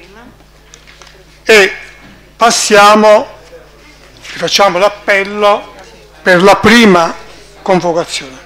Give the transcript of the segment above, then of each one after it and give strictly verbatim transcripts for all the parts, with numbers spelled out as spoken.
e passiamo, facciamo l'appello per la prima convocazione.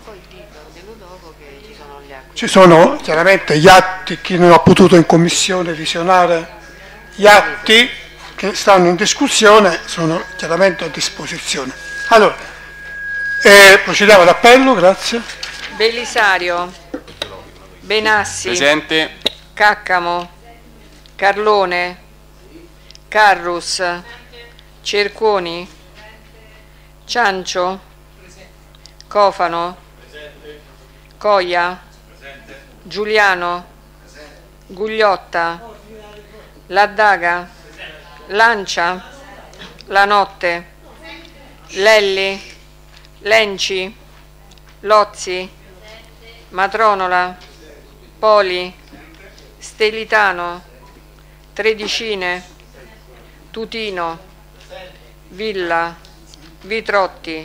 Ci sono chiaramente gli atti, chi non ha potuto in commissione visionare gli atti che stanno in discussione sono chiaramente a disposizione. Allora, eh, procediamo all'appello, grazie. Belisario, Benassi, presente. Caccamo, Carlone, Carrus, Cerconi, Ciancio, Cofano, Coia, Giuliano, Gugliotta, Laddaga, Lancia, Lanotte, Lelli, Lenci, Lozzi, Matronola, Poli, Stelitano, Tredicine, Tutino, Villa, Vitrotti,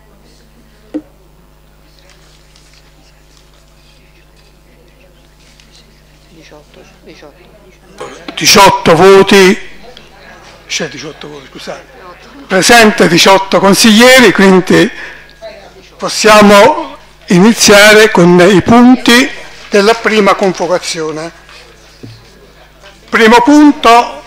diciotto voti, c'è diciotto voti, scusate, presente diciotto consiglieri, quindi possiamo iniziare con i punti della prima convocazione. Primo punto,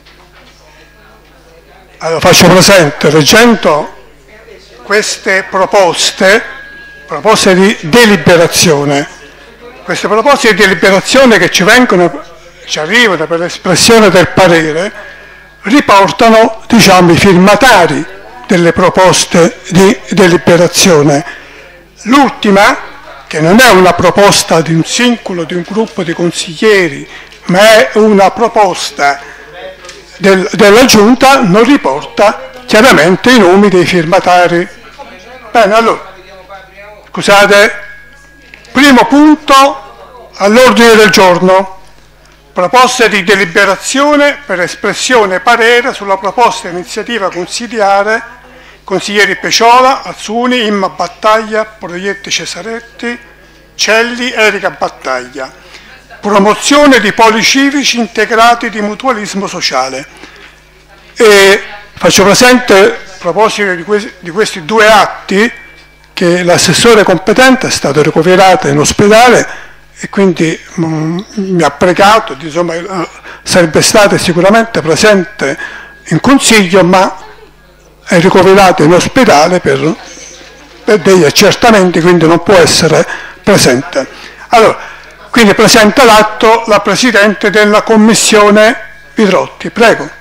allora faccio presente, leggendo queste proposte, proposte di deliberazione, queste proposte di deliberazione che ci vengono, ci arrivano per l'espressione del parere, riportano, diciamo, i firmatari delle proposte di deliberazione. L'ultima, che non è una proposta di un singolo, di un gruppo di consiglieri, ma è una proposta del, della Giunta, non riporta chiaramente i nomi dei firmatari. Bene, allora, scusate, primo punto all'ordine del giorno. Proposte di deliberazione per espressione parere sulla proposta iniziativa consigliare, consiglieri Peciola, Azzuni, Imma Battaglia, Proietti Cesaretti, Celli, Erika Battaglia. Promozione di poli civici integrati di mutualismo sociale. E faccio presente, a proposito di questi, di questi due atti, che l'assessore competente è stato ricoverato in ospedale e quindi mh, mi ha pregato, insomma, sarebbe stato sicuramente presente in consiglio, ma è ricoverato in ospedale per, per degli accertamenti, quindi non può essere presente. Allora, quindi presenta l'atto la Presidente della Commissione Vitrotti, prego.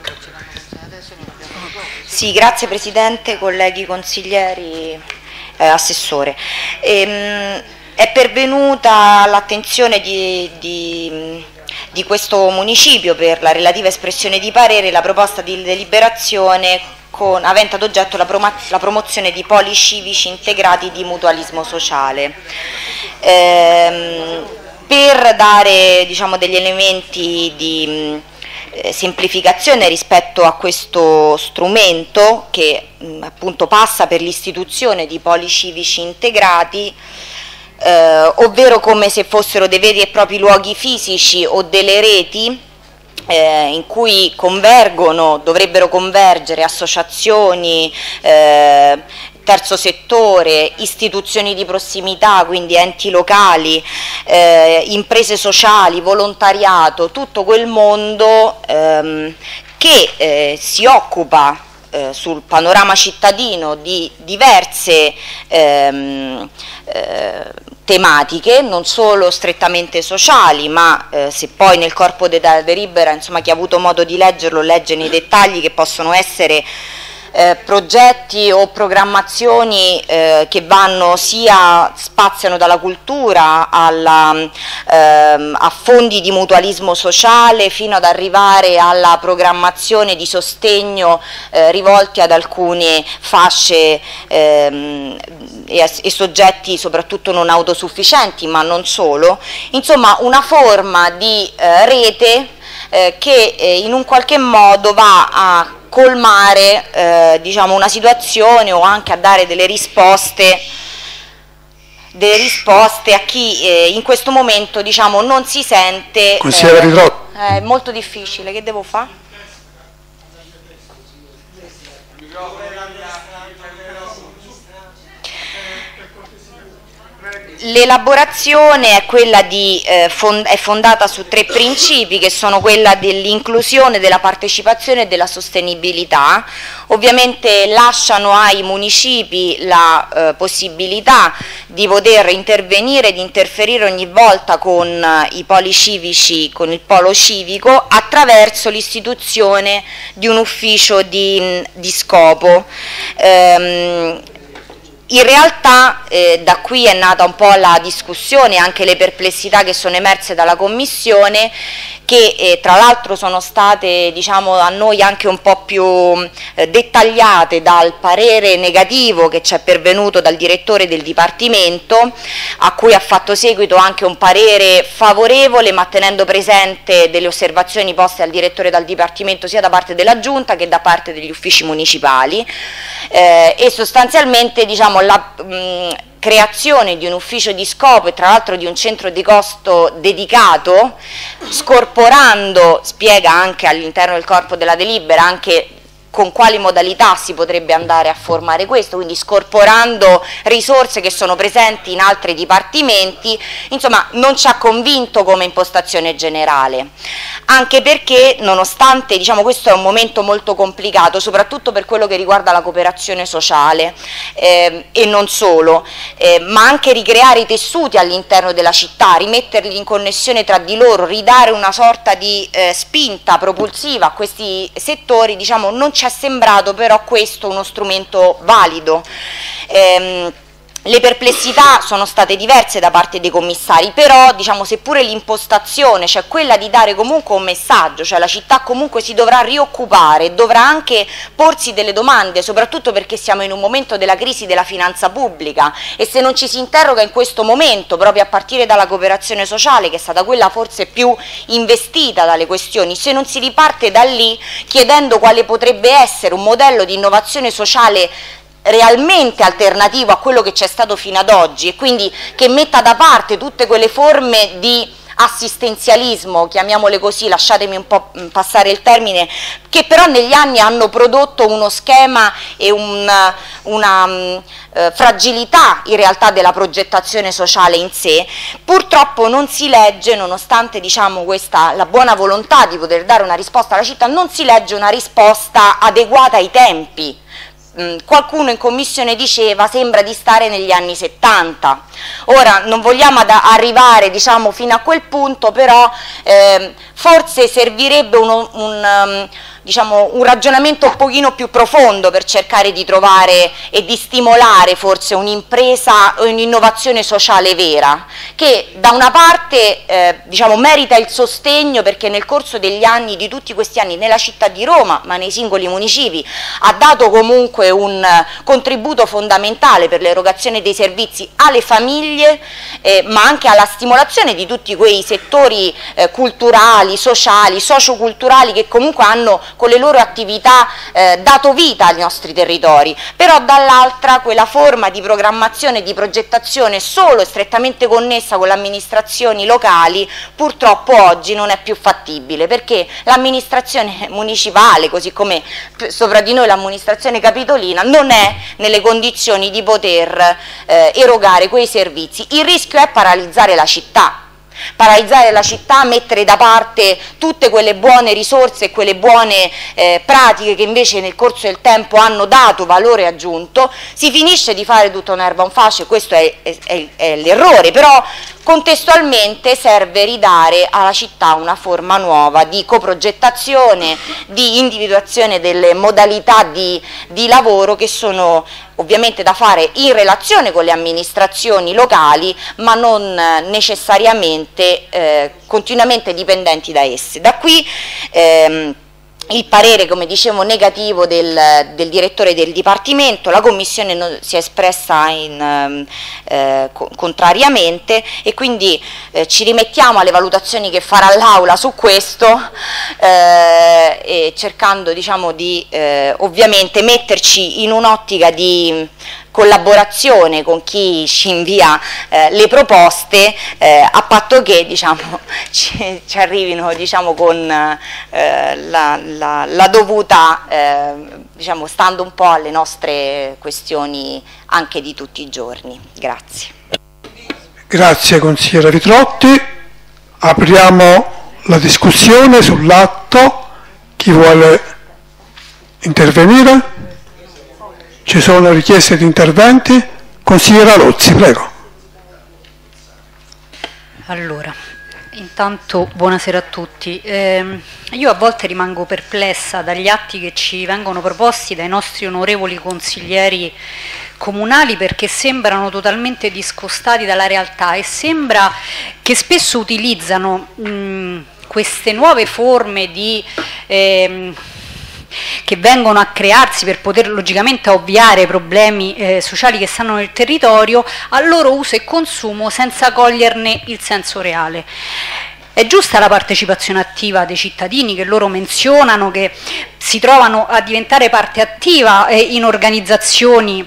Sì, grazie Presidente, colleghi consiglieri, eh, Assessore. Ehm, È pervenuta all'attenzione di, di, di questo municipio per la relativa espressione di parere la proposta di deliberazione con, avente ad oggetto la, prom la promozione di poli civici integrati di mutualismo sociale. Ehm, per dare, diciamo, degli elementi di eh, semplificazione rispetto a questo strumento che mh, appunto passa per l'istituzione di poli civici integrati, Eh, ovvero come se fossero dei veri e propri luoghi fisici o delle reti eh, in cui convergono, dovrebbero convergere associazioni, eh, terzo settore, istituzioni di prossimità, quindi enti locali, eh, imprese sociali, volontariato, tutto quel mondo ehm, che eh, si occupa Eh, sul panorama cittadino di diverse ehm, eh, tematiche, non solo strettamente sociali, ma eh, se poi nel corpo della delibera, insomma, chi ha avuto modo di leggerlo legge nei dettagli, che possono essere Eh, progetti o programmazioni eh, che vanno sia, spaziano dalla cultura alla, ehm, a fondi di mutualismo sociale fino ad arrivare alla programmazione di sostegno eh, rivolti ad alcune fasce ehm, e, e soggetti soprattutto non autosufficienti, ma non solo, insomma una forma di eh, rete eh, che eh, in un qualche modo va a colmare eh, diciamo una situazione o anche a dare delle risposte delle risposte a chi eh, in questo momento, diciamo, non si sente Consigliere Vitrotti. È molto difficile, che devo fare? L'elaborazione è quella di, eh, fond- è fondata su tre principi, che sono quella dell'inclusione, della partecipazione e della sostenibilità. Ovviamente lasciano ai municipi la eh, possibilità di poter intervenire, di interferire ogni volta con eh, i poli civici, con il polo civico, attraverso l'istituzione di un ufficio di, di scopo. Ehm, In realtà eh, da qui è nata un po' la discussione, anche le perplessità che sono emerse dalla Commissione, che eh, tra l'altro sono state, diciamo, a noi anche un po' più eh, dettagliate dal parere negativo che ci è pervenuto dal direttore del Dipartimento, a cui ha fatto seguito anche un parere favorevole, ma tenendo presente delle osservazioni poste al direttore dal Dipartimento sia da parte della Giunta che da parte degli uffici municipali, eh, e sostanzialmente, diciamo, la mh, creazione di un ufficio di scopo e tra l'altro di un centro di costo dedicato, scorporando, spiega anche all'interno del corpo della delibera anche con quali modalità si potrebbe andare a formare questo, quindi scorporando risorse che sono presenti in altri dipartimenti, insomma non ci ha convinto come impostazione generale, anche perché nonostante, diciamo, questo è un momento molto complicato, soprattutto per quello che riguarda la cooperazione sociale eh, e non solo, eh, ma anche ricreare i tessuti all'interno della città, rimetterli in connessione tra di loro, ridare una sorta di eh, spinta propulsiva a questi settori, diciamo, non ci è sembrato però questo uno strumento valido. Ehm, Le perplessità sono state diverse da parte dei commissari, però, diciamo, seppure l'impostazione, cioè quella di dare comunque un messaggio, cioè la città comunque si dovrà rioccupare, dovrà anche porsi delle domande, soprattutto perché siamo in un momento della crisi della finanza pubblica, e se non ci si interroga in questo momento, proprio a partire dalla cooperazione sociale, che è stata quella forse più investita dalle questioni, se non si riparte da lì chiedendo quale potrebbe essere un modello di innovazione sociale realmente alternativo a quello che c'è stato fino ad oggi, e quindi che metta da parte tutte quelle forme di assistenzialismo, chiamiamole così, lasciatemi un po' passare il termine, che però negli anni hanno prodotto uno schema e un, una um, eh, fragilità in realtà della progettazione sociale in sé. Purtroppo non si legge, nonostante, diciamo, questa, la buona volontà di poter dare una risposta alla città, non si legge una risposta adeguata ai tempi. Qualcuno in commissione diceva sembra di stare negli anni settanta. Ora non vogliamo arrivare, diciamo, fino a quel punto, però eh, forse servirebbe uno, un, um, diciamo, un ragionamento un pochino più profondo per cercare di trovare e di stimolare forse un'impresa o un'innovazione sociale vera, che da una parte eh, diciamo, merita il sostegno, perché nel corso degli anni, di tutti questi anni, nella città di Roma, ma nei singoli municipi, ha dato comunque un contributo fondamentale per l'erogazione dei servizi alle famiglie, eh, ma anche alla stimolazione di tutti quei settori eh, culturali, sociali, socioculturali, che comunque hanno con le loro attività eh, dato vita ai nostri territori. Però dall'altra quella forma di programmazione, di progettazione solo e strettamente connessa con le amministrazioni locali purtroppo oggi non è più fattibile, perché l'amministrazione municipale, così come sopra di noi l'amministrazione capitolina, non è nelle condizioni di poter eh, erogare quei servizi. Il rischio è paralizzare la città. Paralizzare la città, mettere da parte tutte quelle buone risorse e quelle buone eh, pratiche che invece nel corso del tempo hanno dato valore aggiunto. Si finisce di fare tutta un'erba un fascio, questo è, è, è l'errore, però contestualmente serve ridare alla città una forma nuova di coprogettazione, di individuazione delle modalità di, di lavoro, che sono ovviamente da fare in relazione con le amministrazioni locali, ma non necessariamente eh, continuamente dipendenti da esse. Da qui ehm, il parere, come dicevo, negativo del, del direttore del Dipartimento. La Commissione non, si è espressa in, eh, contrariamente, e quindi eh, ci rimettiamo alle valutazioni che farà l'Aula su questo, eh, e cercando, diciamo, di eh, ovviamente metterci in un'ottica di collaborazione con chi ci invia eh, le proposte, eh, a patto che diciamo, ci, ci arrivino diciamo, con eh, la, la, la dovuta, eh, diciamo, stando un po' alle nostre questioni anche di tutti i giorni. Grazie. Grazie consigliera Vitrotti. Apriamo la discussione sull'atto. Chi vuole intervenire? Ci sono richieste di interventi? Consigliera Lozzi, prego. Allora, intanto buonasera a tutti. Eh, io a volte rimango perplessa dagli atti che ci vengono proposti dai nostri onorevoli consiglieri comunali, perché sembrano totalmente discostati dalla realtà e sembra che spesso utilizzano mh, queste nuove forme di... Eh, che vengono a crearsi per poter logicamente ovviare i problemi eh, sociali che stanno nel territorio al loro uso e consumo senza coglierne il senso reale. È giusta la partecipazione attiva dei cittadini che loro menzionano, che si trovano a diventare parte attiva eh, in organizzazioni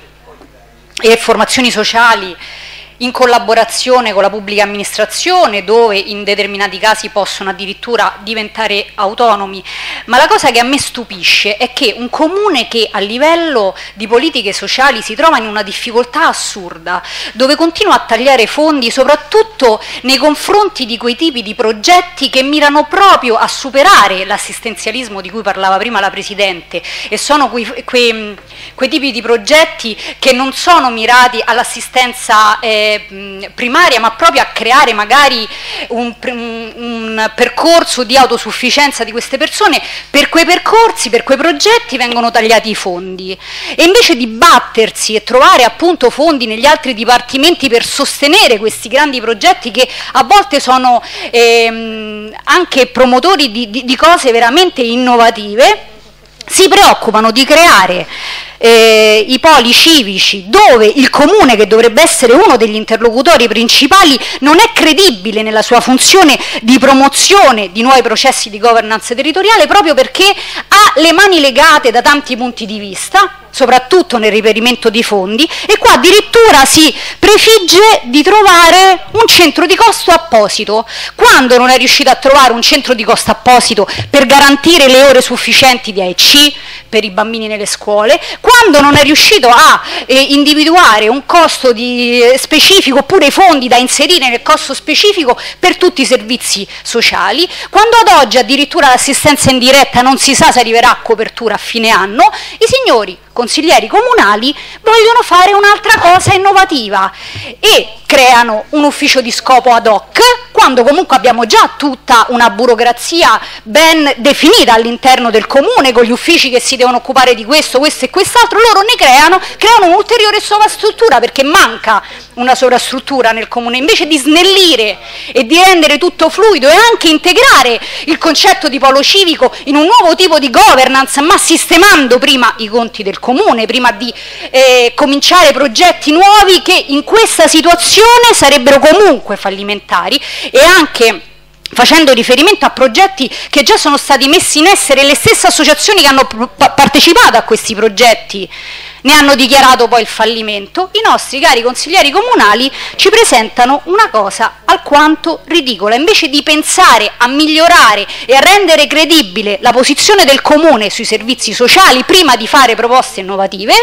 e formazioni sociali in collaborazione con la pubblica amministrazione, dove in determinati casi possono addirittura diventare autonomi, ma la cosa che a me stupisce è che un comune che a livello di politiche sociali si trova in una difficoltà assurda, dove continua a tagliare fondi soprattutto nei confronti di quei tipi di progetti che mirano proprio a superare l'assistenzialismo di cui parlava prima la Presidente, e sono quei, quei, quei tipi di progetti che non sono mirati all'assistenza eh, primaria, ma proprio a creare magari un, un, un percorso di autosufficienza di queste persone. Per quei percorsi, per quei progetti vengono tagliati i fondi, e invece di battersi e trovare appunto fondi negli altri dipartimenti per sostenere questi grandi progetti che a volte sono ehm, anche promotori di, di, di cose veramente innovative, si preoccupano di creare Eh, i poli civici dove il comune, che dovrebbe essere uno degli interlocutori principali, non è credibile nella sua funzione di promozione di nuovi processi di governance territoriale, proprio perché ha le mani legate da tanti punti di vista, soprattutto nel reperimento di fondi, e qua addirittura si prefigge di trovare un centro di costo apposito, quando non è riuscito a trovare un centro di costo apposito per garantire le ore sufficienti di A E C per i bambini nelle scuole, quando non è riuscito a eh, individuare un costo di, eh, specifico, oppure i fondi da inserire nel costo specifico per tutti i servizi sociali, quando ad oggi addirittura l'assistenza indiretta non si sa se arriverà a copertura a fine anno, i signori consiglieri comunali vogliono fare un'altra cosa innovativa e creano un ufficio di scopo ad hoc, quando comunque abbiamo già tutta una burocrazia ben definita all'interno del comune, con gli uffici che si devono occupare di questo, questo e quest'altro. Loro ne creano, creano un'ulteriore sovrastruttura, perché manca una sovrastruttura nel comune. Invece di snellire e di rendere tutto fluido e anche integrare il concetto di polo civico in un nuovo tipo di governance, ma sistemando prima i conti del comune, prima di eh, cominciare progetti nuovi che in questa situazione sarebbero comunque fallimentari, e anche facendo riferimento a progetti che già sono stati messi in essere, le stesse associazioni che hanno partecipato a questi progetti ne hanno dichiarato poi il fallimento, i nostri cari consiglieri comunali ci presentano una cosa alquanto ridicola. Invece di pensare a migliorare e a rendere credibile la posizione del comune sui servizi sociali prima di fare proposte innovative,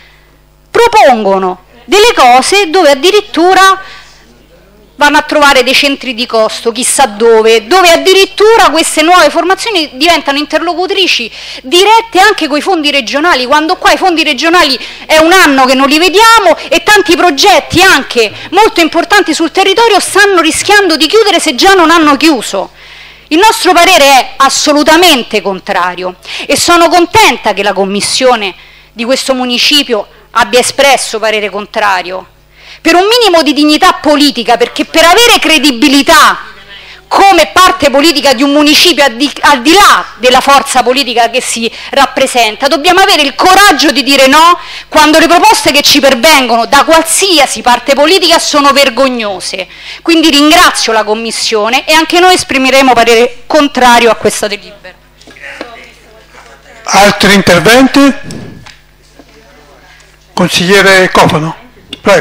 propongono delle cose dove addirittura vanno a trovare dei centri di costo chissà dove, dove addirittura queste nuove formazioni diventano interlocutrici dirette anche con i fondi regionali, quando qua i fondi regionali è un anno che non li vediamo e tanti progetti anche molto importanti sul territorio stanno rischiando di chiudere se già non hanno chiuso. Il nostro parere è assolutamente contrario e sono contenta che la commissione di questo municipio abbia espresso parere contrario, per un minimo di dignità politica, perché per avere credibilità come parte politica di un municipio, al di, al di là della forza politica che si rappresenta, dobbiamo avere il coraggio di dire no quando le proposte che ci pervengono da qualsiasi parte politica sono vergognose. Quindi ringrazio la Commissione e anche noi esprimeremo parere contrario a questa delibera. Altri interventi? Consigliere Cofano, prego.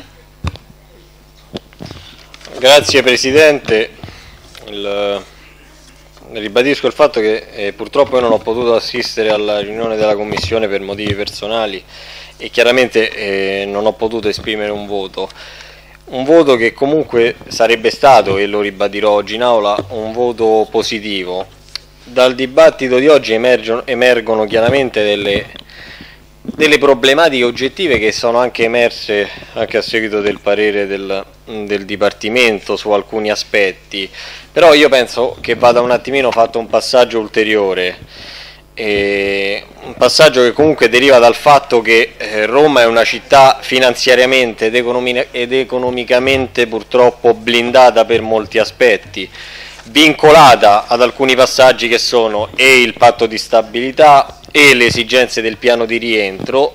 Grazie Presidente. Il, ribadisco il fatto che eh, purtroppo io non ho potuto assistere alla riunione della Commissione per motivi personali e chiaramente eh, non ho potuto esprimere un voto. Un voto che comunque sarebbe stato, e lo ribadirò oggi in aula, un voto positivo. Dal dibattito di oggi emergono, emergono chiaramente delle, delle problematiche oggettive che sono anche emerse anche a seguito del parere del, del Dipartimento su alcuni aspetti, però io penso che vada un attimino fatto un passaggio ulteriore. E un passaggio che comunque deriva dal fatto che eh, Roma è una città finanziariamente ed, economi ed economicamente purtroppo blindata per molti aspetti, vincolata ad alcuni passaggi che sono e il patto di stabilità e le esigenze del piano di rientro,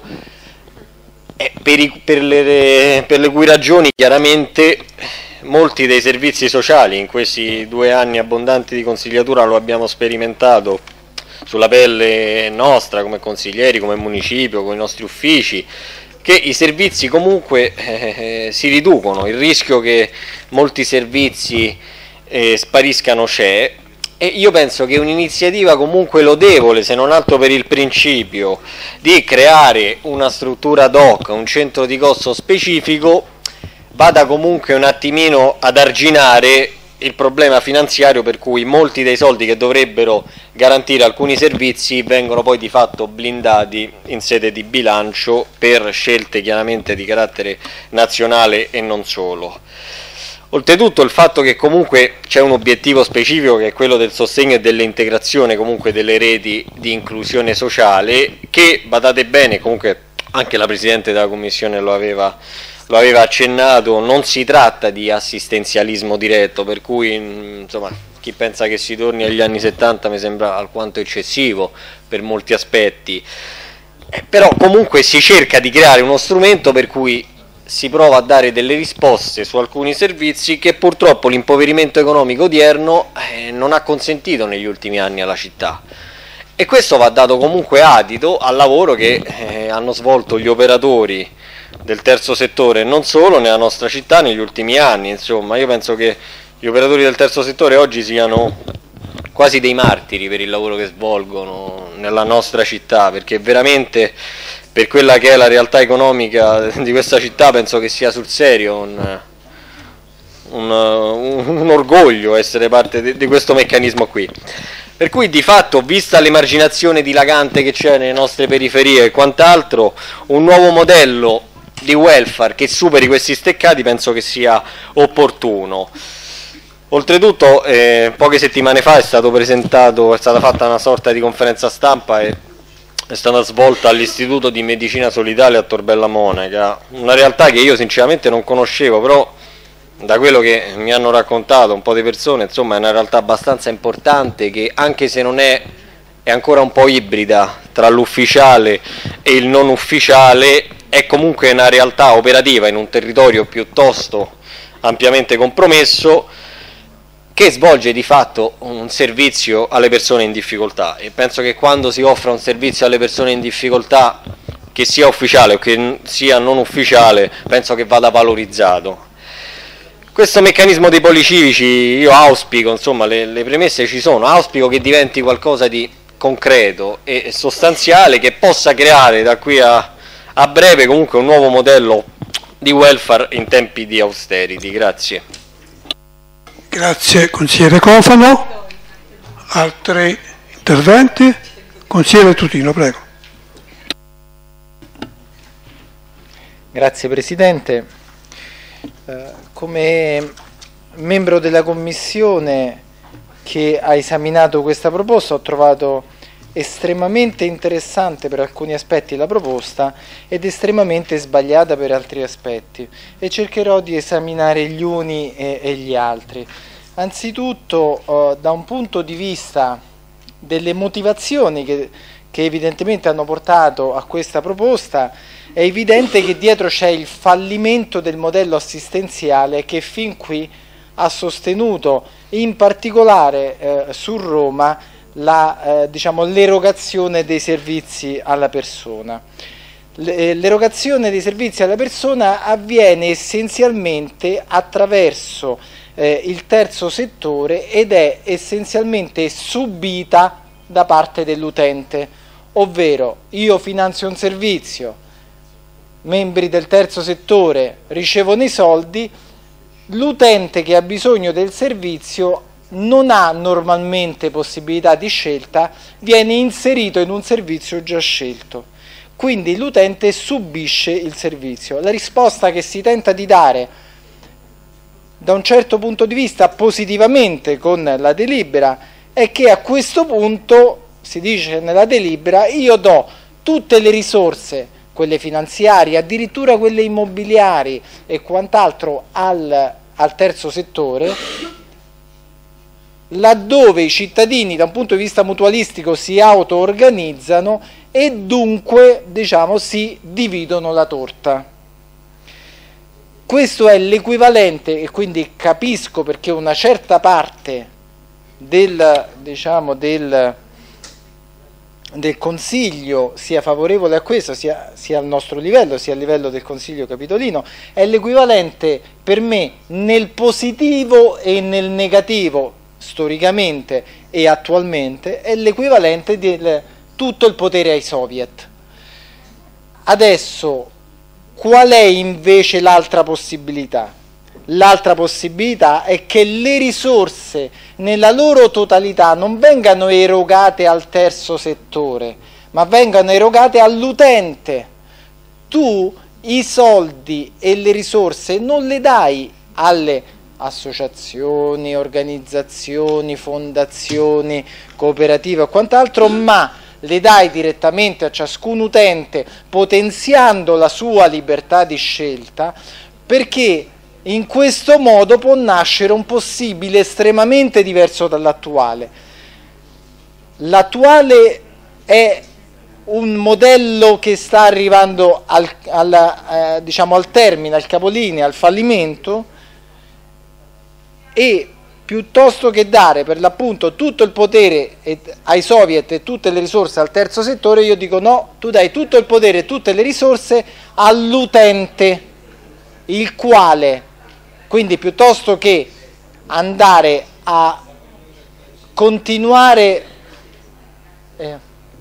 e per, i, per, le, per le cui ragioni chiaramente molti dei servizi sociali in questi due anni abbondanti di consigliatura lo abbiamo sperimentato sulla pelle nostra come consiglieri, come municipio, con i nostri uffici, che i servizi comunque eh, si riducono, il rischio che molti servizi eh, spariscano c'è, e io penso che un'iniziativa comunque lodevole, se non altro per il principio di creare una struttura ad hoc, un centro di costo specifico, vada comunque un attimino ad arginare il problema finanziario per cui molti dei soldi che dovrebbero garantire alcuni servizi vengono poi di fatto blindati in sede di bilancio per scelte chiaramente di carattere nazionale e non solo. Oltretutto il fatto che comunque c'è un obiettivo specifico che è quello del sostegno e dell'integrazione comunque delle reti di inclusione sociale, che badate bene, comunque anche la Presidente della Commissione lo aveva lo aveva accennato, non si tratta di assistenzialismo diretto, per cui insomma chi pensa che si torni agli anni settanta mi sembra alquanto eccessivo per molti aspetti, eh, però comunque si cerca di creare uno strumento per cui si prova a dare delle risposte su alcuni servizi che purtroppo l'impoverimento economico odierno eh, non ha consentito negli ultimi anni alla città. E questo va dato comunque adito al lavoro che eh, hanno svolto gli operatori del terzo settore, non solo nella nostra città negli ultimi anni. Insomma, io penso che gli operatori del terzo settore oggi siano quasi dei martiri per il lavoro che svolgono nella nostra città, perché veramente per quella che è la realtà economica di questa città penso che sia sul serio un, un, un orgoglio essere parte di, di questo meccanismo qui. Per cui di fatto, vista l'emarginazione dilagante che c'è nelle nostre periferie e quant'altro, un nuovo modello di welfare che superi questi steccati penso che sia opportuno. Oltretutto eh, poche settimane fa è stato presentato, è stata fatta una sorta di conferenza stampa e è stata svolta all'Istituto di Medicina Solidale a Tor Bella Monaca, una realtà che io sinceramente non conoscevo, però da quello che mi hanno raccontato un po' di persone, insomma è una realtà abbastanza importante che, anche se non è, è ancora un po' ibrida tra l'ufficiale e il non ufficiale, è comunque una realtà operativa in un territorio piuttosto ampiamente compromesso, che svolge di fatto un servizio alle persone in difficoltà, e penso che quando si offre un servizio alle persone in difficoltà, che sia ufficiale o che sia non ufficiale, penso che vada valorizzato. Questo meccanismo dei policivici io auspico, insomma le, le premesse ci sono, auspico che diventi qualcosa di concreto e sostanziale, che possa creare da qui a, a breve comunque un nuovo modello di welfare in tempi di austerity. Grazie. Grazie consigliere Cofano. Altri interventi? Consigliere Tutino, prego. Grazie Presidente. Eh, come membro della Commissione che ha esaminato questa proposta ho trovato estremamente interessante per alcuni aspetti la proposta ed estremamente sbagliata per altri aspetti, e cercherò di esaminare gli uni e, e gli altri. Anzitutto eh, da un punto di vista delle motivazioni che, che evidentemente hanno portato a questa proposta, è evidente che dietro c'è il fallimento del modello assistenziale che fin qui ha sostenuto in particolare eh, su Roma la, eh, diciamo, l'erogazione dei servizi alla persona. L'erogazione dei servizi alla persona avviene essenzialmente attraverso eh, il terzo settore ed è essenzialmente subita da parte dell'utente, ovvero io finanzio un servizio, membri del terzo settore ricevono i soldi, l'utente che ha bisogno del servizio non ha normalmente possibilità di scelta, viene inserito in un servizio già scelto. Quindi l'utente subisce il servizio. La risposta che si tenta di dare da un certo punto di vista positivamente con la delibera è che a questo punto, si dice nella delibera, io do tutte le risorse, quelle finanziarie, addirittura quelle immobiliari e quant'altro al, al terzo settore, laddove i cittadini da un punto di vista mutualistico si auto-organizzano e dunque, diciamo, si dividono la torta. Questo è l'equivalente, e quindi capisco perché una certa parte del, diciamo, del, del Consiglio sia favorevole a questo, sia, sia al nostro livello, sia a livello del Consiglio Capitolino, è l'equivalente per me nel positivo e nel negativo, storicamente e attualmente, è l'equivalente del tutto il potere ai soviet. Adesso, qual è invece l'altra possibilità? L'altra possibilità è che le risorse nella loro totalità non vengano erogate al terzo settore, ma vengano erogate all'utente. Tu i soldi e le risorse non le dai alle associazioni, organizzazioni, fondazioni, cooperative o quant'altro, ma le dai direttamente a ciascun utente, potenziando la sua libertà di scelta, perché in questo modo può nascere un possibile estremamente diverso dall'attuale. L'attuale è un modello che sta arrivando al, al, eh, diciamo al termine, al capolinea, al fallimento, e piuttosto che dare per l'appunto tutto il potere ai soviet e tutte le risorse al terzo settore, io dico no, tu dai tutto il potere e tutte le risorse all'utente, il quale, quindi piuttosto che andare a continuare eh,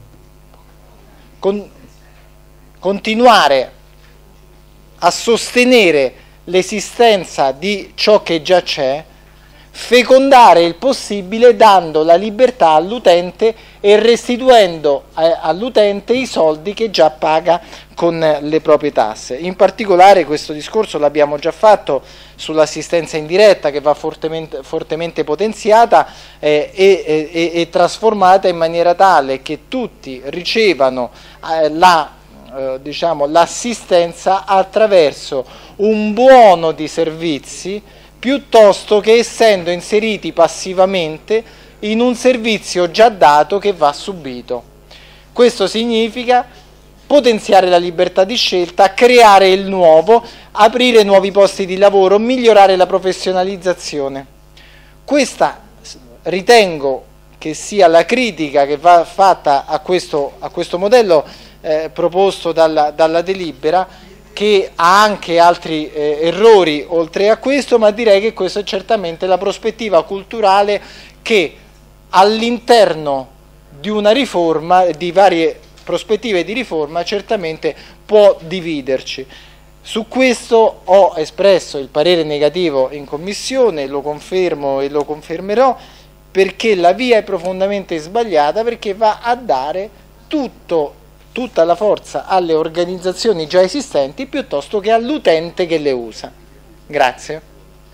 con, continuare a sostenere l'esistenza di ciò che già c'è, fecondare il possibile dando la libertà all'utente e restituendo eh, all'utente i soldi che già paga con le proprie tasse. In particolare questo discorso l'abbiamo già fatto sull'assistenza indiretta, che va fortemente, fortemente potenziata eh, e, e, e trasformata in maniera tale che tutti ricevano eh, la eh, diciamo, l'assistenza attraverso un buono di servizi, piuttosto che essendo inseriti passivamente in un servizio già dato che va subito. Questo significa potenziare la libertà di scelta, creare il nuovo, aprire nuovi posti di lavoro, migliorare la professionalizzazione. Questa ritengo che sia la critica che va fatta a questo, a questo modello eh, proposto dalla, dalla delibera, che ha anche altri eh, errori oltre a questo, ma direi che questa è certamente la prospettiva culturale che all'interno di una riforma, di varie prospettive di riforma, certamente può dividerci. Su questo ho espresso il parere negativo in commissione, lo confermo e lo confermerò, perché la via è profondamente sbagliata, perché va a dare tutto tutta la forza alle organizzazioni già esistenti piuttosto che all'utente che le usa. Grazie.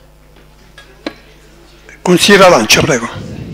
Consigliera Lancia, prego.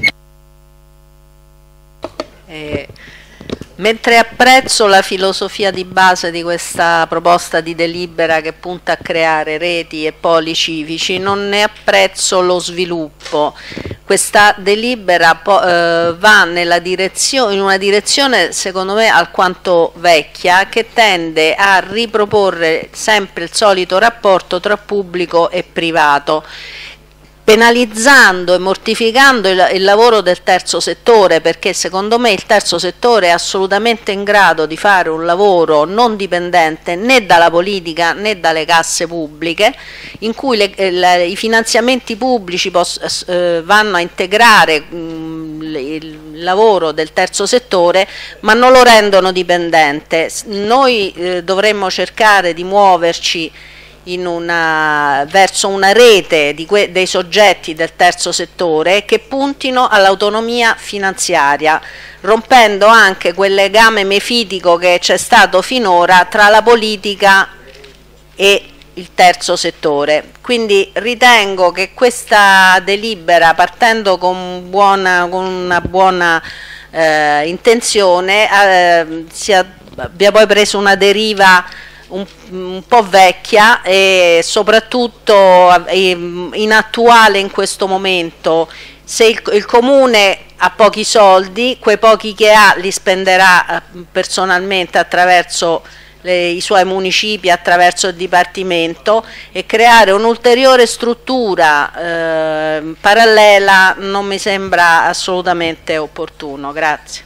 Eh, mentre apprezzo la filosofia di base di questa proposta di delibera che punta a creare reti e poli civici, non ne apprezzo lo sviluppo. Questa delibera eh, va nella direzione, in una direzione secondo me alquanto vecchia, che tende a riproporre sempre il solito rapporto tra pubblico e privato. penalizzando e mortificando il, il lavoro del terzo settore, perché secondo me il terzo settore è assolutamente in grado di fare un lavoro non dipendente né dalla politica né dalle casse pubbliche, in cui le, le, i finanziamenti pubblici pos, eh, vanno a integrare mh, il lavoro del terzo settore, ma non lo rendono dipendente. Noi eh, dovremmo cercare di muoverci in una, verso una rete di que, dei soggetti del terzo settore che puntino all'autonomia finanziaria, rompendo anche quel legame mefitico che c'è stato finora tra la politica e il terzo settore. Quindi ritengo che questa delibera, partendo con, buona, con una buona eh, intenzione, eh, sia, abbia poi preso una deriva Un, un po' vecchia e soprattutto inattuale in questo momento. Se il, il Comune ha pochi soldi, quei pochi che ha li spenderà personalmente attraverso le, i suoi municipi, attraverso il Dipartimento, e creare un'ulteriore struttura eh, parallela non mi sembra assolutamente opportuno. Grazie.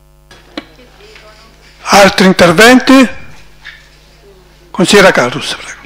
Altri interventi? Consigliera Carrus, prego.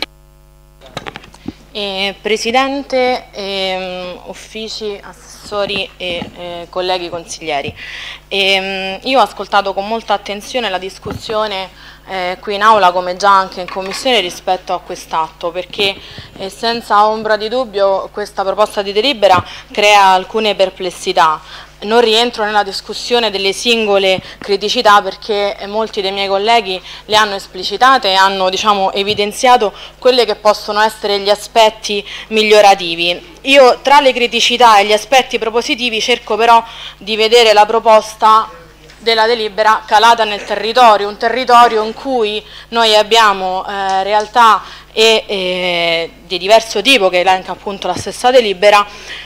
Eh, Presidente, ehm, uffici, assessori e eh, colleghi consiglieri, ehm, io ho ascoltato con molta attenzione la discussione eh, qui in aula, come già anche in commissione, rispetto a quest'atto, perché eh, senza ombra di dubbio questa proposta di delibera crea alcune perplessità. Non rientro nella discussione delle singole criticità, perché molti dei miei colleghi le hanno esplicitate e hanno, diciamo, evidenziato quelle che possono essere gli aspetti migliorativi. Io tra le criticità e gli aspetti propositivi cerco però di vedere la proposta della delibera calata nel territorio, un territorio in cui noi abbiamo eh, realtà e, eh, di diverso tipo, che elenca appunto la stessa delibera,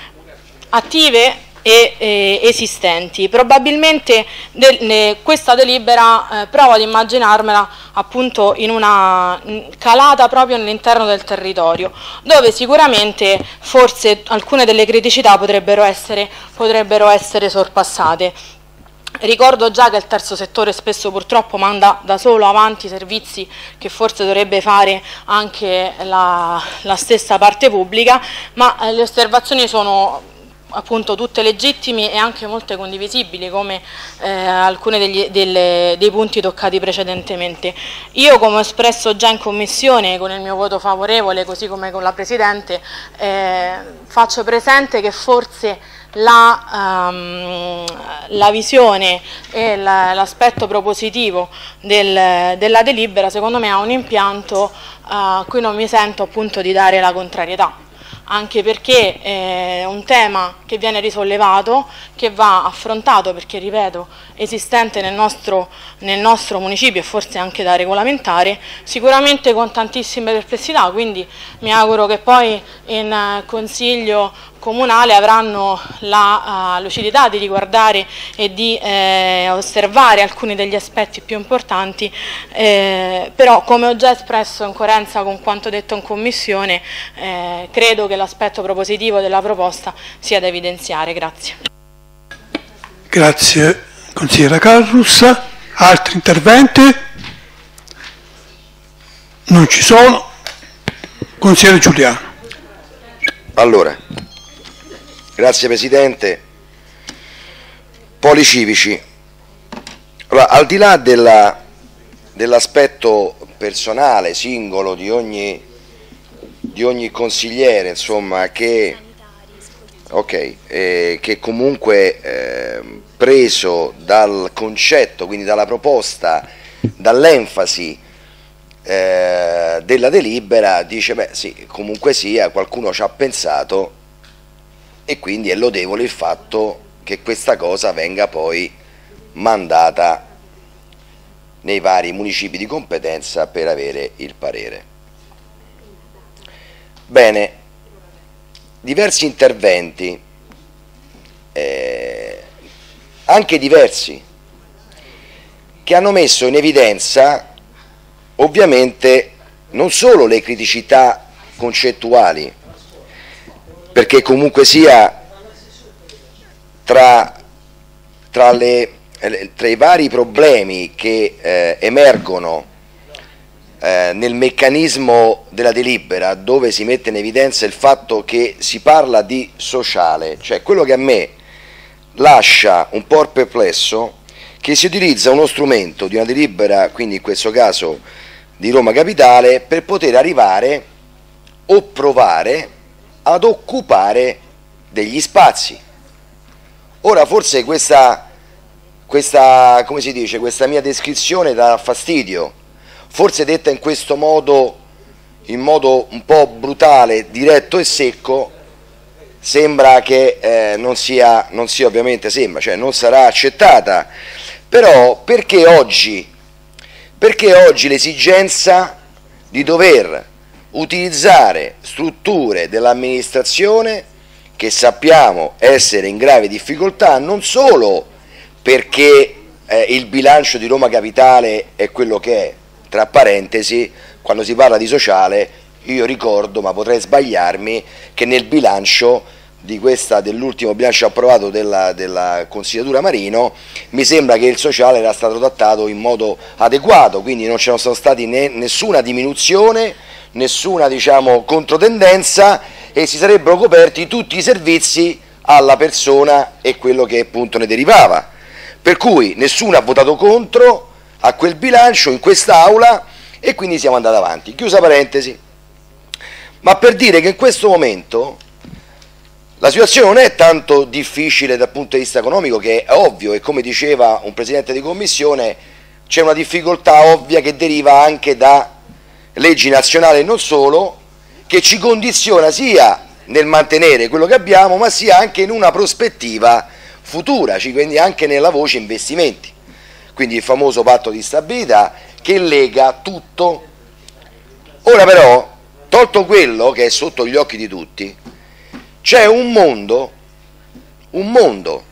attive e eh, esistenti. Probabilmente de, ne, questa delibera eh, provo ad immaginarmela appunto in una calata proprio all'interno del territorio, dove sicuramente forse alcune delle criticità potrebbero essere, potrebbero essere sorpassate. Ricordo già che il terzo settore spesso purtroppo manda da solo avanti servizi che forse dovrebbe fare anche la, la stessa parte pubblica, ma eh, le osservazioni sono appunto tutte legittime e anche molte condivisibili, come eh, alcune degli, delle, dei punti toccati precedentemente. Io, come ho espresso già in commissione con il mio voto favorevole, così come con la Presidente, eh, faccio presente che forse la, um, la visione e l'aspetto propositivo del, della delibera secondo me ha un impianto uh, a cui non mi sento appunto di dare la contrarietà, anche perché è un tema che viene risollevato, che va affrontato, perché ripeto, esistente nel nostro, nel nostro municipio e forse anche da regolamentare, sicuramente con tantissime perplessità, quindi mi auguro che poi in Consiglio Comunale avranno la uh, lucidità di riguardare e di eh, osservare alcuni degli aspetti più importanti, eh, però come ho già espresso in coerenza con quanto detto in Commissione, eh, credo che l'aspetto propositivo della proposta sia da evidenziare. Grazie. Grazie consigliera Carrus. Altri interventi? Non ci sono. Consigliere Giuliano. Allora, grazie Presidente. Poli civici. Allora, al di là della, dell'aspetto personale, singolo di ogni, di ogni consigliere, insomma, che, okay, eh, che comunque eh, preso dal concetto, quindi dalla proposta, dall'enfasi eh, della delibera, dice, beh sì, comunque sia, qualcuno ci ha pensato, e quindi è lodevole il fatto che questa cosa venga poi mandata nei vari municipi di competenza per avere il parere. Bene, diversi interventi, eh, anche diversi, che hanno messo in evidenza ovviamente non solo le criticità concettuali, perché comunque sia tra, tra, le, tra i vari problemi che eh, emergono eh, nel meccanismo della delibera, dove si mette in evidenza il fatto che si parla di sociale, cioè quello che a me lascia un po' perplesso, che si utilizza uno strumento di una delibera, quindi in questo caso di Roma Capitale, per poter arrivare o provare ad occupare degli spazi. Ora forse questa, questa, come si dice, questa mia descrizione dà fastidio, forse detta in questo modo, in modo un po' brutale, diretto e secco, sembra che eh, non sia, non sia ovviamente, sembra, cioè non sarà accettata, però perché oggi, perché oggi l'esigenza di dover utilizzare strutture dell'amministrazione che sappiamo essere in grave difficoltà, non solo perché eh, il bilancio di Roma Capitale è quello che è, tra parentesi, quando si parla di sociale, io ricordo, ma potrei sbagliarmi, che nel bilancio di questa, dell'ultimo bilancio approvato della, della consigliatura Marino, mi sembra che il sociale era stato trattato in modo adeguato, quindi non c'erano stati né, nessuna diminuzione, nessuna, diciamo, controtendenza, e si sarebbero coperti tutti i servizi alla persona e quello che appunto ne derivava. Per cui nessuno ha votato contro a quel bilancio in quest'Aula e quindi siamo andati avanti. Chiusa parentesi. Ma per dire che in questo momento la situazione non è tanto difficile dal punto di vista economico, che è ovvio, e come diceva un presidente di commissione, c'è una difficoltà ovvia che deriva anche da leggi nazionali e non solo, che ci condiziona sia nel mantenere quello che abbiamo, ma sia anche in una prospettiva futura, quindi anche nella voce investimenti. Quindi il famoso patto di stabilità che lega tutto. Ora però, tolto quello che è sotto gli occhi di tutti, c'è un mondo, un mondo,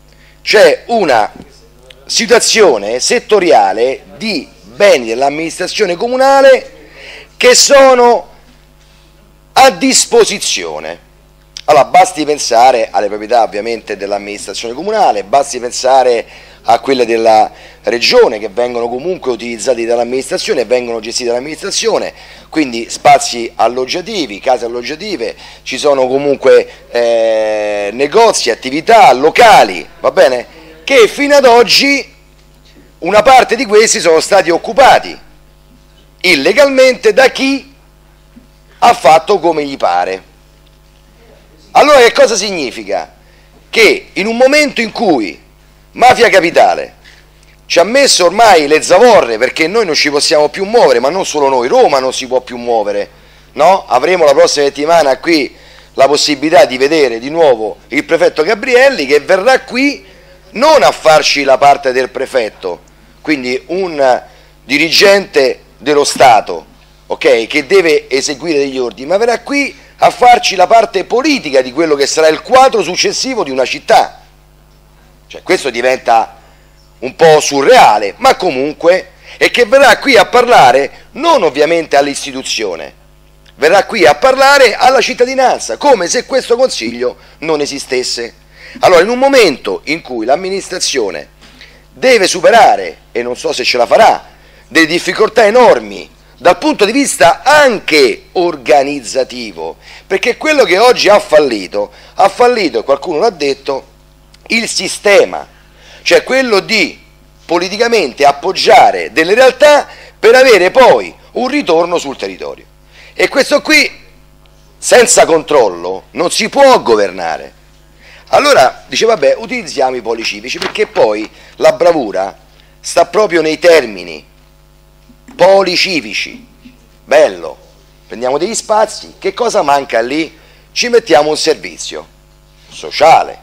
c'è una situazione settoriale di beni dell'amministrazione comunale che sono a disposizione. Allora basti pensare alle proprietà ovviamente dell'amministrazione comunale, basti pensare a quelle della regione che vengono comunque utilizzati dall'amministrazione e vengono gestiti dall'amministrazione, quindi spazi alloggiativi, case alloggiative, ci sono comunque eh, negozi, attività, locali, va bene? Che fino ad oggi una parte di questi sono stati occupati illegalmente da chi ha fatto come gli pare. Allora che cosa significa? Che in un momento in cui Mafia Capitale ci ha messo ormai le zavorre, perché noi non ci possiamo più muovere, ma non solo noi, Roma non si può più muovere, no? Avremo la prossima settimana qui la possibilità di vedere di nuovo il prefetto Gabrielli, che verrà qui non a farci la parte del prefetto, quindi un dirigente dello Stato, ok, che deve eseguire degli ordini, ma verrà qui a farci la parte politica di quello che sarà il quadro successivo di una città. Cioè, questo diventa un po' surreale, ma comunque, e che verrà qui a parlare non ovviamente all'istituzione, verrà qui a parlare alla cittadinanza, come se questo Consiglio non esistesse. Allora, in un momento in cui l'amministrazione deve superare, e non so se ce la farà, delle difficoltà enormi dal punto di vista anche organizzativo, perché quello che oggi ha fallito, ha fallito, e qualcuno l'ha detto, il sistema, cioè quello di politicamente appoggiare delle realtà per avere poi un ritorno sul territorio. E questo qui, senza controllo, non si può governare. Allora dice, vabbè, utilizziamo i poli civici, perché poi la bravura sta proprio nei termini. Poli civici, bello, prendiamo degli spazi, che cosa manca lì? Ci mettiamo un servizio sociale.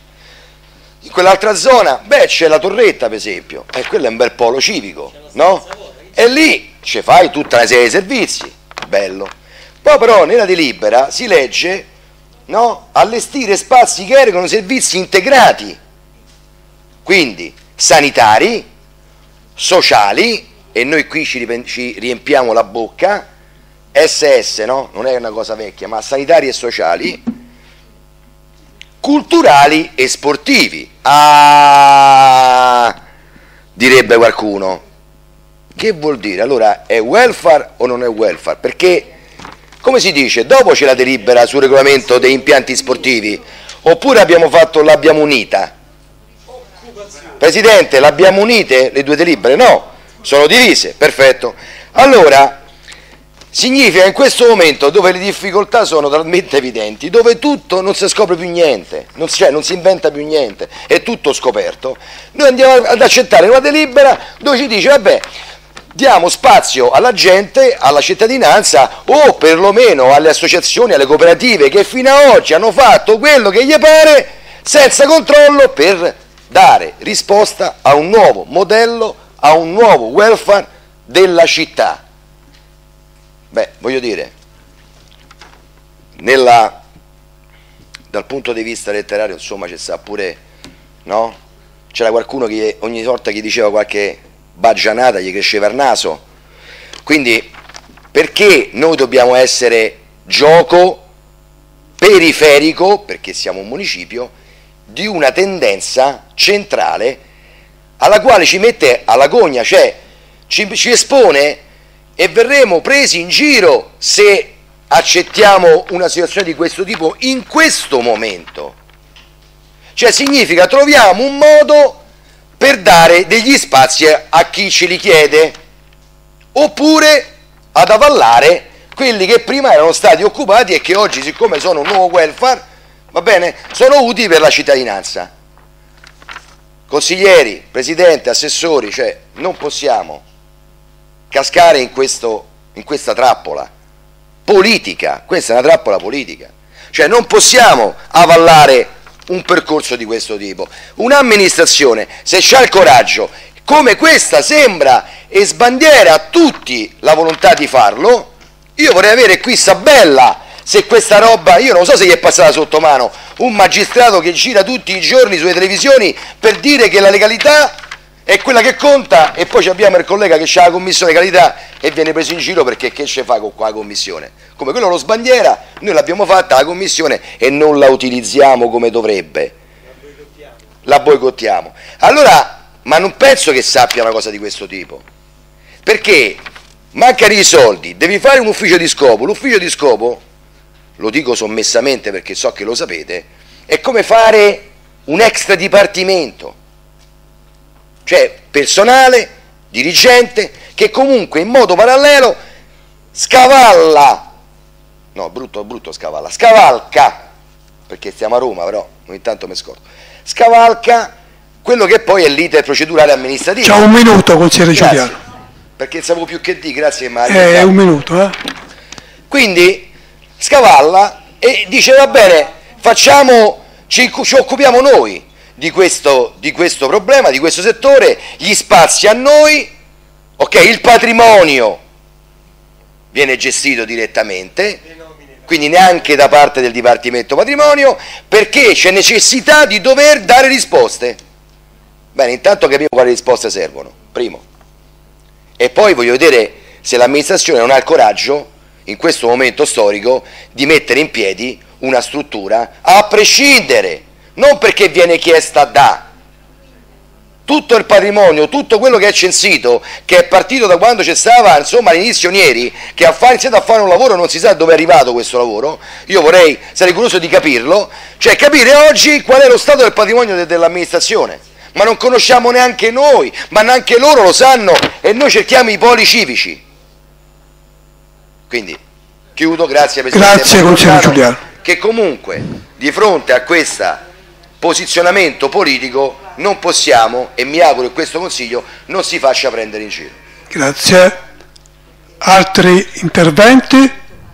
In quell'altra zona, beh, c'è la Torretta per esempio, e quello è un bel polo civico, no? E lì ci fai tutta una serie di servizi, bello. Poi però nella delibera si legge, no? Allestire spazi che erogano servizi integrati, quindi sanitari, sociali, e noi qui ci, ci riempiamo la bocca, S S, no? Non è una cosa vecchia, ma sanitari e sociali, culturali e sportivi. Ah, direbbe qualcuno. Che vuol dire? Allora è welfare o non è welfare? Perché, come si dice, dopo c'è la delibera sul regolamento degli impianti sportivi, oppure abbiamo fatto, l'abbiamo unita? Presidente, l'abbiamo unite le due delibere? No, sono divise, perfetto. Allora, significa in questo momento dove le difficoltà sono talmente evidenti, dove tutto non si scopre più niente, non, cioè, non si inventa più niente, è tutto scoperto, noi andiamo ad accettare una delibera dove ci dice, vabbè, diamo spazio alla gente, alla cittadinanza o perlomeno alle associazioni, alle cooperative che fino ad oggi hanno fatto quello che gli pare senza controllo per dare risposta a un nuovo modello, a un nuovo welfare della città. Beh, voglio dire, nella, dal punto di vista letterario, insomma, c'è sta pure, no? C'era qualcuno che ogni volta gli diceva qualche baggianata gli cresceva il naso. Quindi, perché noi dobbiamo essere gioco periferico, perché siamo un municipio, di una tendenza centrale alla quale ci mette alla gogna, cioè ci, ci espone e verremo presi in giro se accettiamo una situazione di questo tipo in questo momento. Cioè significa troviamo un modo per dare degli spazi a chi ce li chiede, oppure ad avallare quelli che prima erano stati occupati e che oggi, siccome sono un nuovo welfare, va bene, sono utili per la cittadinanza. Consiglieri, presidente, assessori, cioè non possiamo cascare in, questo, in questa trappola politica, questa è una trappola politica, cioè non possiamo avallare un percorso di questo tipo. Un'amministrazione, se c'ha il coraggio, come questa sembra e sbandiera a tutti la volontà di farlo, io vorrei avere qui Sabella, se questa roba, io non so se gli è passata sotto mano, un magistrato che gira tutti i giorni sulle televisioni per dire che la legalità è quella che conta, e poi abbiamo il collega che ha la commissione legalità e viene preso in giro perché che ce fa con qua la commissione? Come quello lo sbandiera, noi l'abbiamo fatta la commissione e non la utilizziamo come dovrebbe, la boicottiamo. La boicottiamo. Allora, ma non penso che sappia una cosa di questo tipo, perché mancano i soldi, devi fare un ufficio di scopo, l'ufficio di scopo, lo dico sommessamente perché so che lo sapete, è come fare un extra dipartimento, cioè personale, dirigente, che comunque in modo parallelo scavalla, no, brutto, brutto scavalla, scavalca, perché stiamo a Roma, però ogni tanto mi scordo, scavalca quello che poi è l'iter procedurale amministrativo. C'ha un minuto, consigliere Giuliano. Perché sapevo più che di, grazie Mario. È un minuto, eh. Quindi scavalla e dice va bene, facciamo, ci, ci occupiamo noi di questo, di questo problema, di questo settore, gli spazi a noi, ok, il patrimonio viene gestito direttamente, quindi neanche da parte del Dipartimento Patrimonio, perché c'è necessità di dover dare risposte. Bene, intanto capiamo quali risposte servono, primo. E poi voglio vedere se l'amministrazione non ha il coraggio, in questo momento storico, di mettere in piedi una struttura, a prescindere, non perché viene chiesta da tutto il patrimonio, tutto quello che è censito, che è partito da quando c'è stava, insomma, all'inizio Nieri, che ha iniziato a fare un lavoro, non si sa dove è arrivato questo lavoro, io vorrei, sarei curioso di capirlo, cioè capire oggi qual è lo stato del patrimonio de- dell'amministrazione, ma non conosciamo neanche noi, ma neanche loro lo sanno, e noi cerchiamo i poli civici. Quindi, chiudo, grazie Presidente. Grazie, consigliere Giuliano. Che comunque, di fronte a questo posizionamento politico, non possiamo, e mi auguro che questo Consiglio non si faccia prendere in giro. Grazie. Altri interventi?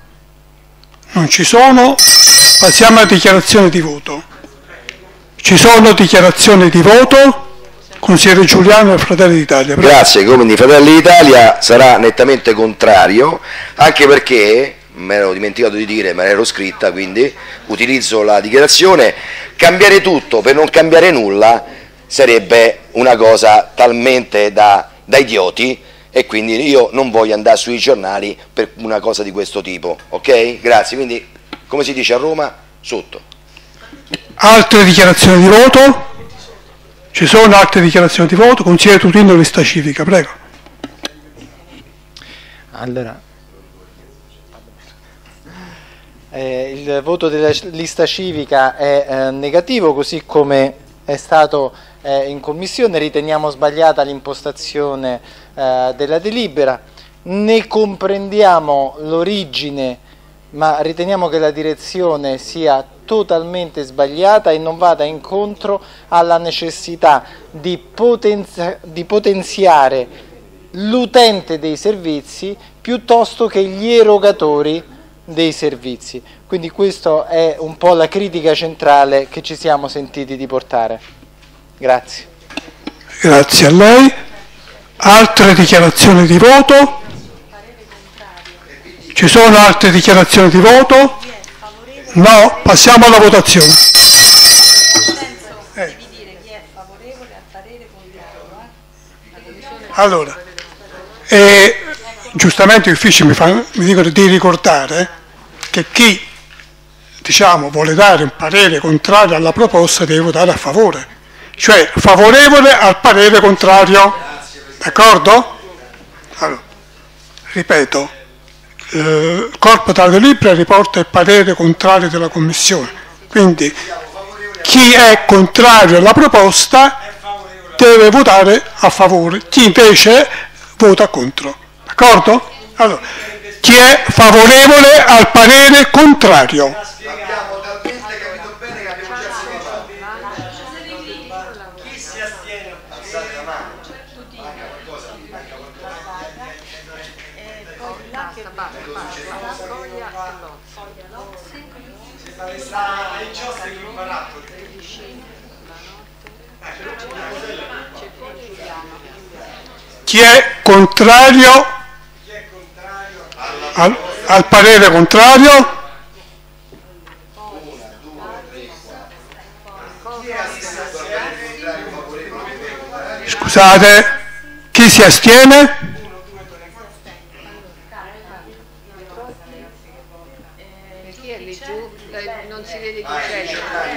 Non ci sono. Passiamo alla dichiarazione di voto. Ci sono dichiarazioni di voto? Consigliere Giuliano e Fratelli d'Italia. Grazie, come di Fratelli d'Italia sarà nettamente contrario, anche perché, me l'ero dimenticato di dire, me l'ero scritta, quindi utilizzo la dichiarazione, cambiare tutto per non cambiare nulla sarebbe una cosa talmente da, da idioti, e quindi io non voglio andare sui giornali per una cosa di questo tipo, ok? Grazie, quindi come si dice a Roma, sotto. Altre dichiarazioni di voto? Ci sono altre dichiarazioni di voto? Consigliere Tutino, lista civica, prego. Allora, eh, il voto della lista civica è eh, negativo, così come è stato eh, in commissione. Riteniamo sbagliata l'impostazione eh, della delibera, ne comprendiamo l'origine, ma riteniamo che la direzione sia totalmente sbagliata e non vada incontro alla necessità di, potenzi- di potenziare l'utente dei servizi piuttosto che gli erogatori dei servizi. Quindi questa è un po' la critica centrale che ci siamo sentiti di portare. Grazie. Grazie a lei. Altre dichiarazioni di voto? Ci sono altre dichiarazioni di voto? No? Passiamo alla votazione. Eh. Allora, eh, giustamente gli uffici mi, fanno, mi dicono di ricordare che chi, diciamo, vuole dare un parere contrario alla proposta deve votare a favore, cioè favorevole al parere contrario, d'accordo? Allora, ripeto, il corpo della delibera riporta il parere contrario della Commissione, quindi chi è contrario alla proposta deve votare a favore, chi invece vota contro, d'accordo? Allora, chi è favorevole al parere contrario? Chi si astiene? Alzate la mano. Chi è contrario al, al parere contrario? Scusate, chi si astiene? Chi è lì giù? Non si vede chi c'è.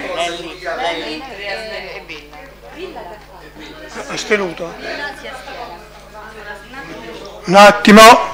Astenuto? Un attimo.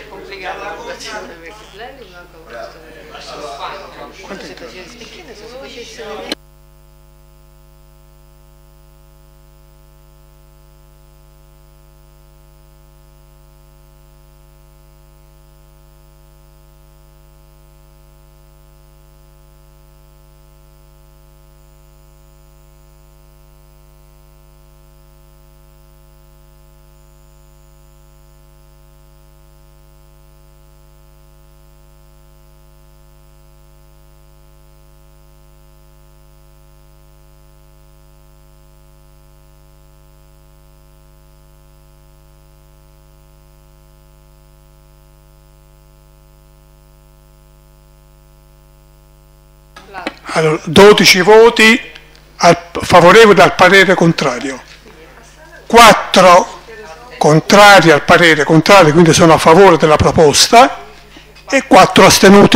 Allora, dodici voti al, favorevoli al parere contrario, quattro contrari al parere contrario, quindi sono a favore della proposta, e quattro astenuti.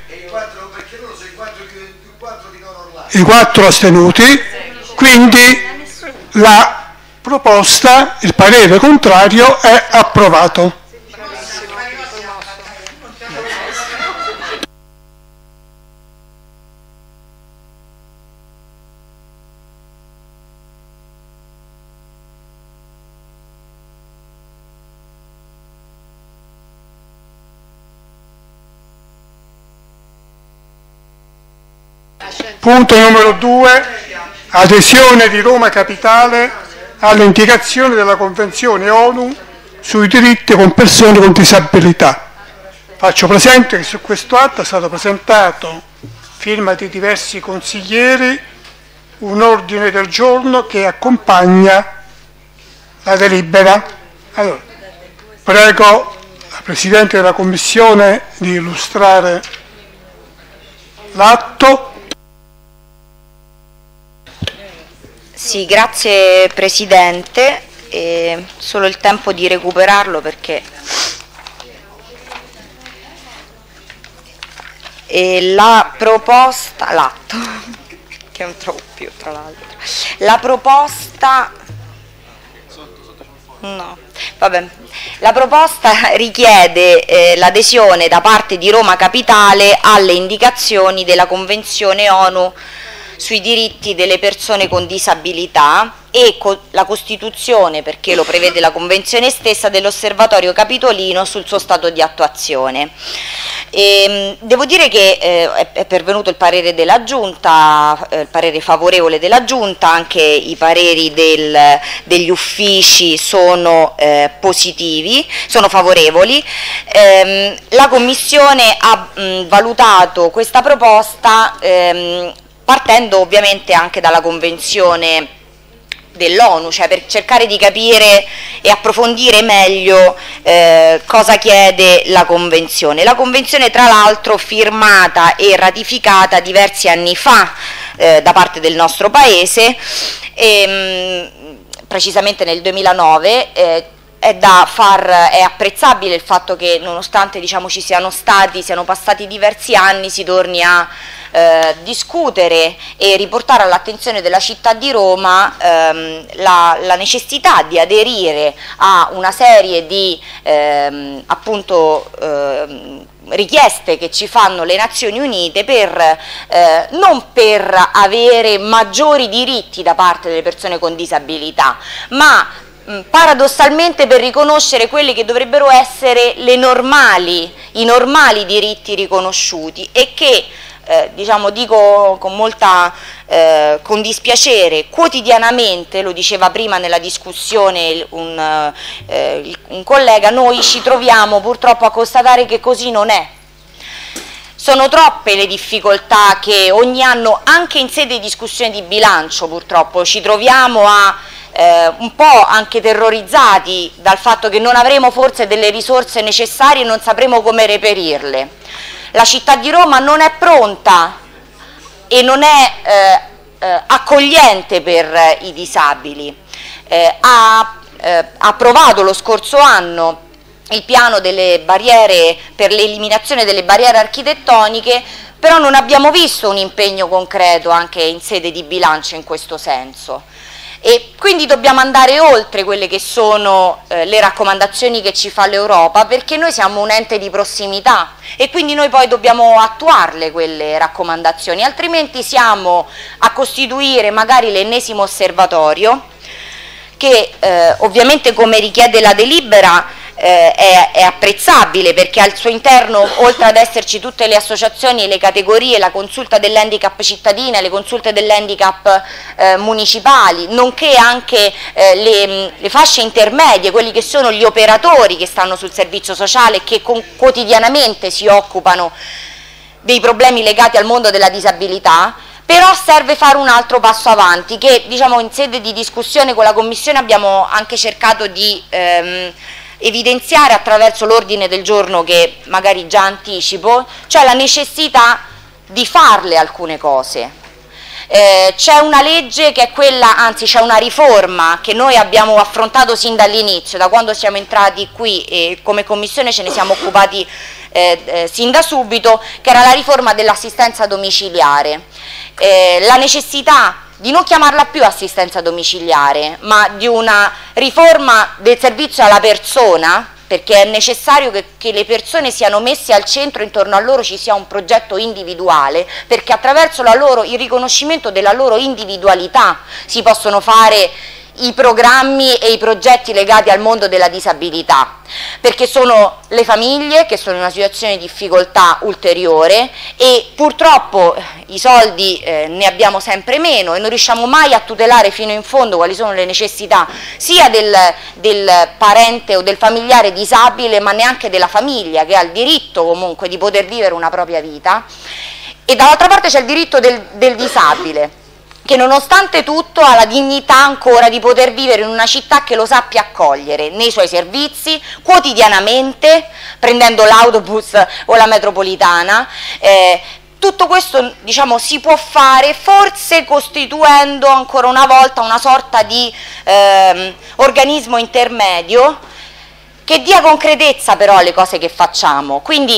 I quattro astenuti, quindi la proposta, il parere contrario è approvato. Punto numero due, adesione di Roma Capitale alle indicazioni della Convenzione ONU sui diritti con persone con disabilità. Faccio presente che su questo atto è stato presentato, firma di diversi consiglieri, un ordine del giorno che accompagna la delibera. Allora, prego la Presidente della Commissione di illustrare l'atto. Sì, grazie Presidente, e solo il tempo di recuperarlo perché e la proposta, l'atto, che non trovo più tra l'altro. La proposta... No, vabbè. La proposta richiede eh, l'adesione da parte di Roma Capitale alle indicazioni della Convenzione ONU sui diritti delle persone con disabilità e co la costituzione, perché lo prevede la Convenzione stessa, dell'Osservatorio Capitolino sul suo stato di attuazione. E, devo dire che eh, è, è pervenuto il parere della Giunta, eh, il parere favorevole della Giunta, anche i pareri del, degli uffici sono eh, positivi, sono favorevoli. Ehm, la Commissione ha mh, valutato questa proposta ehm, partendo ovviamente anche dalla Convenzione dell'ONU, cioè per cercare di capire e approfondire meglio eh, cosa chiede la Convenzione. La Convenzione, tra l'altro, firmata e ratificata diversi anni fa eh, da parte del nostro Paese, e, mh, precisamente nel duemilanove. eh, È, da far, è apprezzabile il fatto che, nonostante, diciamo, ci siano stati, siano passati diversi anni, si torni a eh, discutere e riportare all'attenzione della città di Roma ehm, la, la necessità di aderire a una serie di ehm, appunto ehm, richieste che ci fanno le Nazioni Unite per, eh, non per avere maggiori diritti da parte delle persone con disabilità, ma paradossalmente per riconoscere quelli che dovrebbero essere le normali, i normali diritti riconosciuti, e che, eh, diciamo, dico con molta eh, con dispiacere, quotidianamente, lo diceva prima nella discussione un, eh, un collega, noi ci troviamo purtroppo a constatare che così non è. Sono troppe le difficoltà che ogni anno, anche in sede di discussione di bilancio, purtroppo ci troviamo a Eh, un po' anche terrorizzati dal fatto che non avremo forse delle risorse necessarie e non sapremo come reperirle. La città di Roma non è pronta e non è eh, eh, accogliente per eh, i disabili. Eh, ha eh, approvato lo scorso anno il piano delle barriere per l'eliminazione delle barriere architettoniche, però non abbiamo visto un impegno concreto anche in sede di bilancio in questo senso. E quindi dobbiamo andare oltre quelle che sono eh, le raccomandazioni che ci fa l'Europa, perché noi siamo un ente di prossimità e quindi noi poi dobbiamo attuarle quelle raccomandazioni, altrimenti siamo a costituire magari l'ennesimo osservatorio che eh, ovviamente, come richiede la delibera, Eh, è, è apprezzabile, perché al suo interno, oltre ad esserci tutte le associazioni e le categorie, la consulta dell'handicap cittadina, le consulte dell'handicap eh, municipali, nonché anche eh, le, le fasce intermedie, quelli che sono gli operatori che stanno sul servizio sociale e che con, quotidianamente si occupano dei problemi legati al mondo della disabilità. Però serve fare un altro passo avanti che, diciamo, in sede di discussione con la Commissione abbiamo anche cercato di ehm, evidenziare attraverso l'ordine del giorno che magari già anticipo, cioè la necessità di farle alcune cose. Eh, c'è una legge che è quella, anzi c'è una riforma che noi abbiamo affrontato sin dall'inizio, da quando siamo entrati qui e come Commissione ce ne siamo occupati eh, eh, sin da subito, che era la riforma dell'assistenza domiciliare. Eh, la necessità di non chiamarla più assistenza domiciliare, ma di una riforma del servizio alla persona, perché è necessario che, che le persone siano messe al centro, intorno a loro ci sia un progetto individuale, perché attraverso la loro, il riconoscimento della loro individualità si possono fare i programmi e i progetti legati al mondo della disabilità, perché sono le famiglie che sono in una situazione di difficoltà ulteriore e purtroppo i soldi eh, ne abbiamo sempre meno e non riusciamo mai a tutelare fino in fondo quali sono le necessità sia del, del parente o del familiare disabile, ma neanche della famiglia, che ha il diritto comunque di poter vivere una propria vita, e dall'altra parte c'è il diritto del, del disabile, che nonostante tutto ha la dignità ancora di poter vivere in una città che lo sappia accogliere nei suoi servizi quotidianamente, prendendo l'autobus o la metropolitana. Eh, tutto questo, diciamo, si può fare forse costituendo ancora una volta una sorta di eh, organismo intermedio che dia concretezza però alle cose che facciamo. Quindi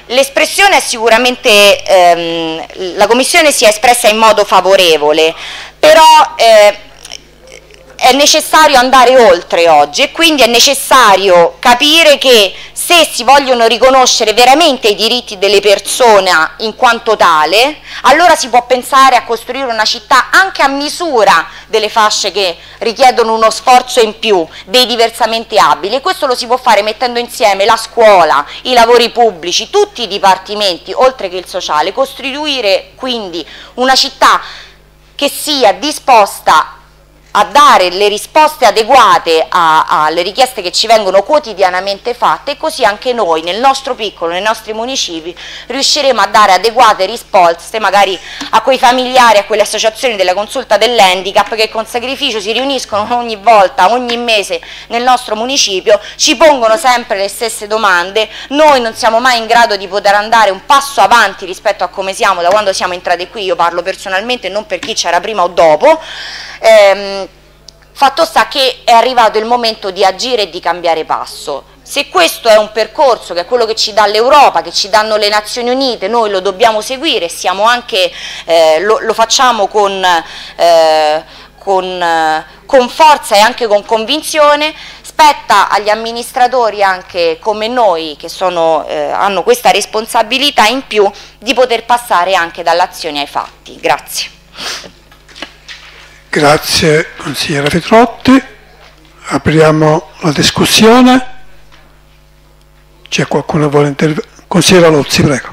l'espressione è sicuramente, ehm, la Commissione si è espressa in modo favorevole, però eh, è necessario andare oltre oggi e quindi è necessario capire che se si vogliono riconoscere veramente i diritti delle persone in quanto tale, allora si può pensare a costruire una città anche a misura delle fasce che richiedono uno sforzo in più, dei diversamente abili, e questo lo si può fare mettendo insieme la scuola, i lavori pubblici, tutti i dipartimenti, oltre che il sociale, costruire quindi una città che sia disposta a dare le risposte adeguate alle richieste che ci vengono quotidianamente fatte, e così anche noi nel nostro piccolo, nei nostri municipi, riusciremo a dare adeguate risposte magari a quei familiari, a quelle associazioni della consulta dell'handicap che con sacrificio si riuniscono ogni volta, ogni mese nel nostro municipio, ci pongono sempre le stesse domande. Noi non siamo mai in grado di poter andare un passo avanti rispetto a come siamo da quando siamo entrati qui, io parlo personalmente, non per chi c'era prima o dopo. Ehm, fatto sta che è arrivato il momento di agire e di cambiare passo. Se questo è un percorso che è quello che ci dà l'Europa, che ci danno le Nazioni Unite, noi lo dobbiamo seguire, siamo anche, eh, lo, lo facciamo con, eh, con, eh, con forza e anche con convinzione. Spetta agli amministratori anche come noi, che sono, eh, hanno questa responsabilità in più, di poter passare anche dall'azione ai fatti. Grazie. Grazie consigliera Petrotti, apriamo la discussione, c'è qualcuno che vuole intervenire? Consigliera Lozzi, prego.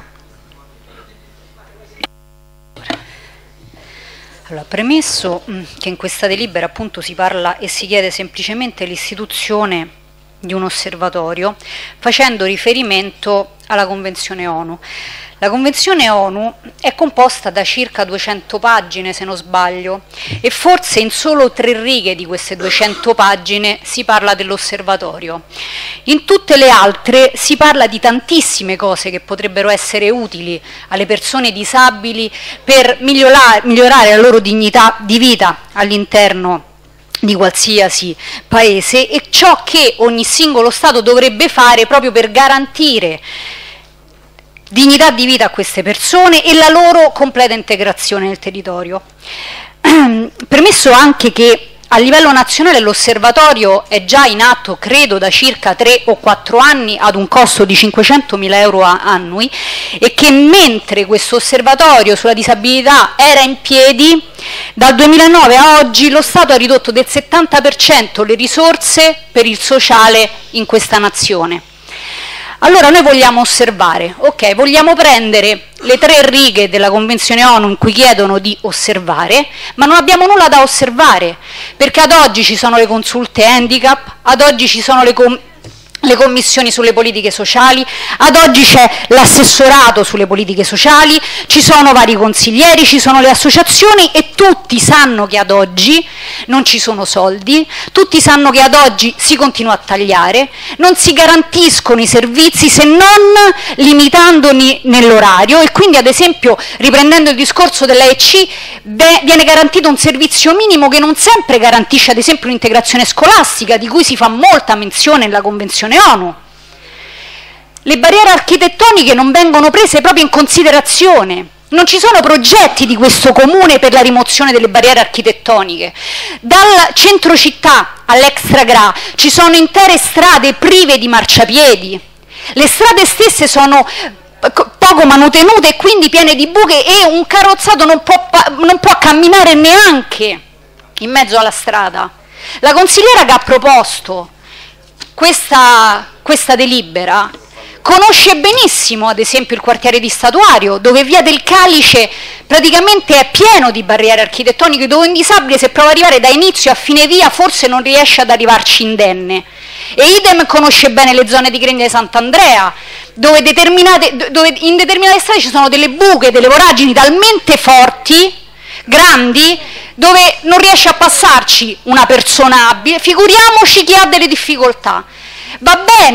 Allora, premesso che in questa delibera appunto si parla e si chiede semplicemente l'istituzione di un osservatorio facendo riferimento alla Convenzione ONU. La Convenzione ONU è composta da circa duecento pagine, se non sbaglio, e forse in solo tre righe di queste duecento pagine si parla dell'osservatorio. In tutte le altre si parla di tantissime cose che potrebbero essere utili alle persone disabili per migliorare, migliorare la loro dignità di vita all'interno di qualsiasi paese, e ciò che ogni singolo Stato dovrebbe fare proprio per garantire dignità di vita a queste persone e la loro completa integrazione nel territorio. Premesso anche che a livello nazionale l'osservatorio è già in atto, credo, da circa tre o quattro anni ad un costo di cinquecentomila euro annui, e che mentre questo osservatorio sulla disabilità era in piedi, dal duemilanove a oggi lo Stato ha ridotto del settanta per cento le risorse per il sociale in questa nazione. Allora noi vogliamo osservare, ok, vogliamo prendere le tre righe della Convenzione ONU in cui chiedono di osservare, ma non abbiamo nulla da osservare, perché ad oggi ci sono le consulte handicap, ad oggi ci sono le, com le commissioni sulle politiche sociali, ad oggi c'è l'assessorato sulle politiche sociali, ci sono vari consiglieri, ci sono le associazioni, e tutti sanno che ad oggi non ci sono soldi, tutti sanno che ad oggi si continua a tagliare, non si garantiscono i servizi se non limitandoli nell'orario, e quindi ad esempio, riprendendo il discorso dell'A E C, viene garantito un servizio minimo che non sempre garantisce ad esempio l'integrazione scolastica, di cui si fa molta menzione nella Convenzione ONU. Le barriere architettoniche non vengono prese proprio in considerazione. Non ci sono progetti di questo comune per la rimozione delle barriere architettoniche. Dal centro città all'Extra Gra ci sono intere strade prive di marciapiedi. Le strade stesse sono poco manutenute e quindi piene di buche, e un carrozzato non può, non può camminare neanche in mezzo alla strada. La consigliera che ha proposto questa, questa delibera conosce benissimo ad esempio il quartiere di Statuario, dove via del Calice praticamente è pieno di barriere architettoniche, dove un disabile, se prova ad arrivare da inizio a fine via, forse non riesce ad arrivarci indenne. E idem conosce bene le zone di Gregna di Sant'Andrea, dove, determinate, dove in determinate strade ci sono delle buche, delle voragini talmente forti, grandi, dove non riesce a passarci una persona abile, figuriamoci chi ha delle difficoltà. Va bene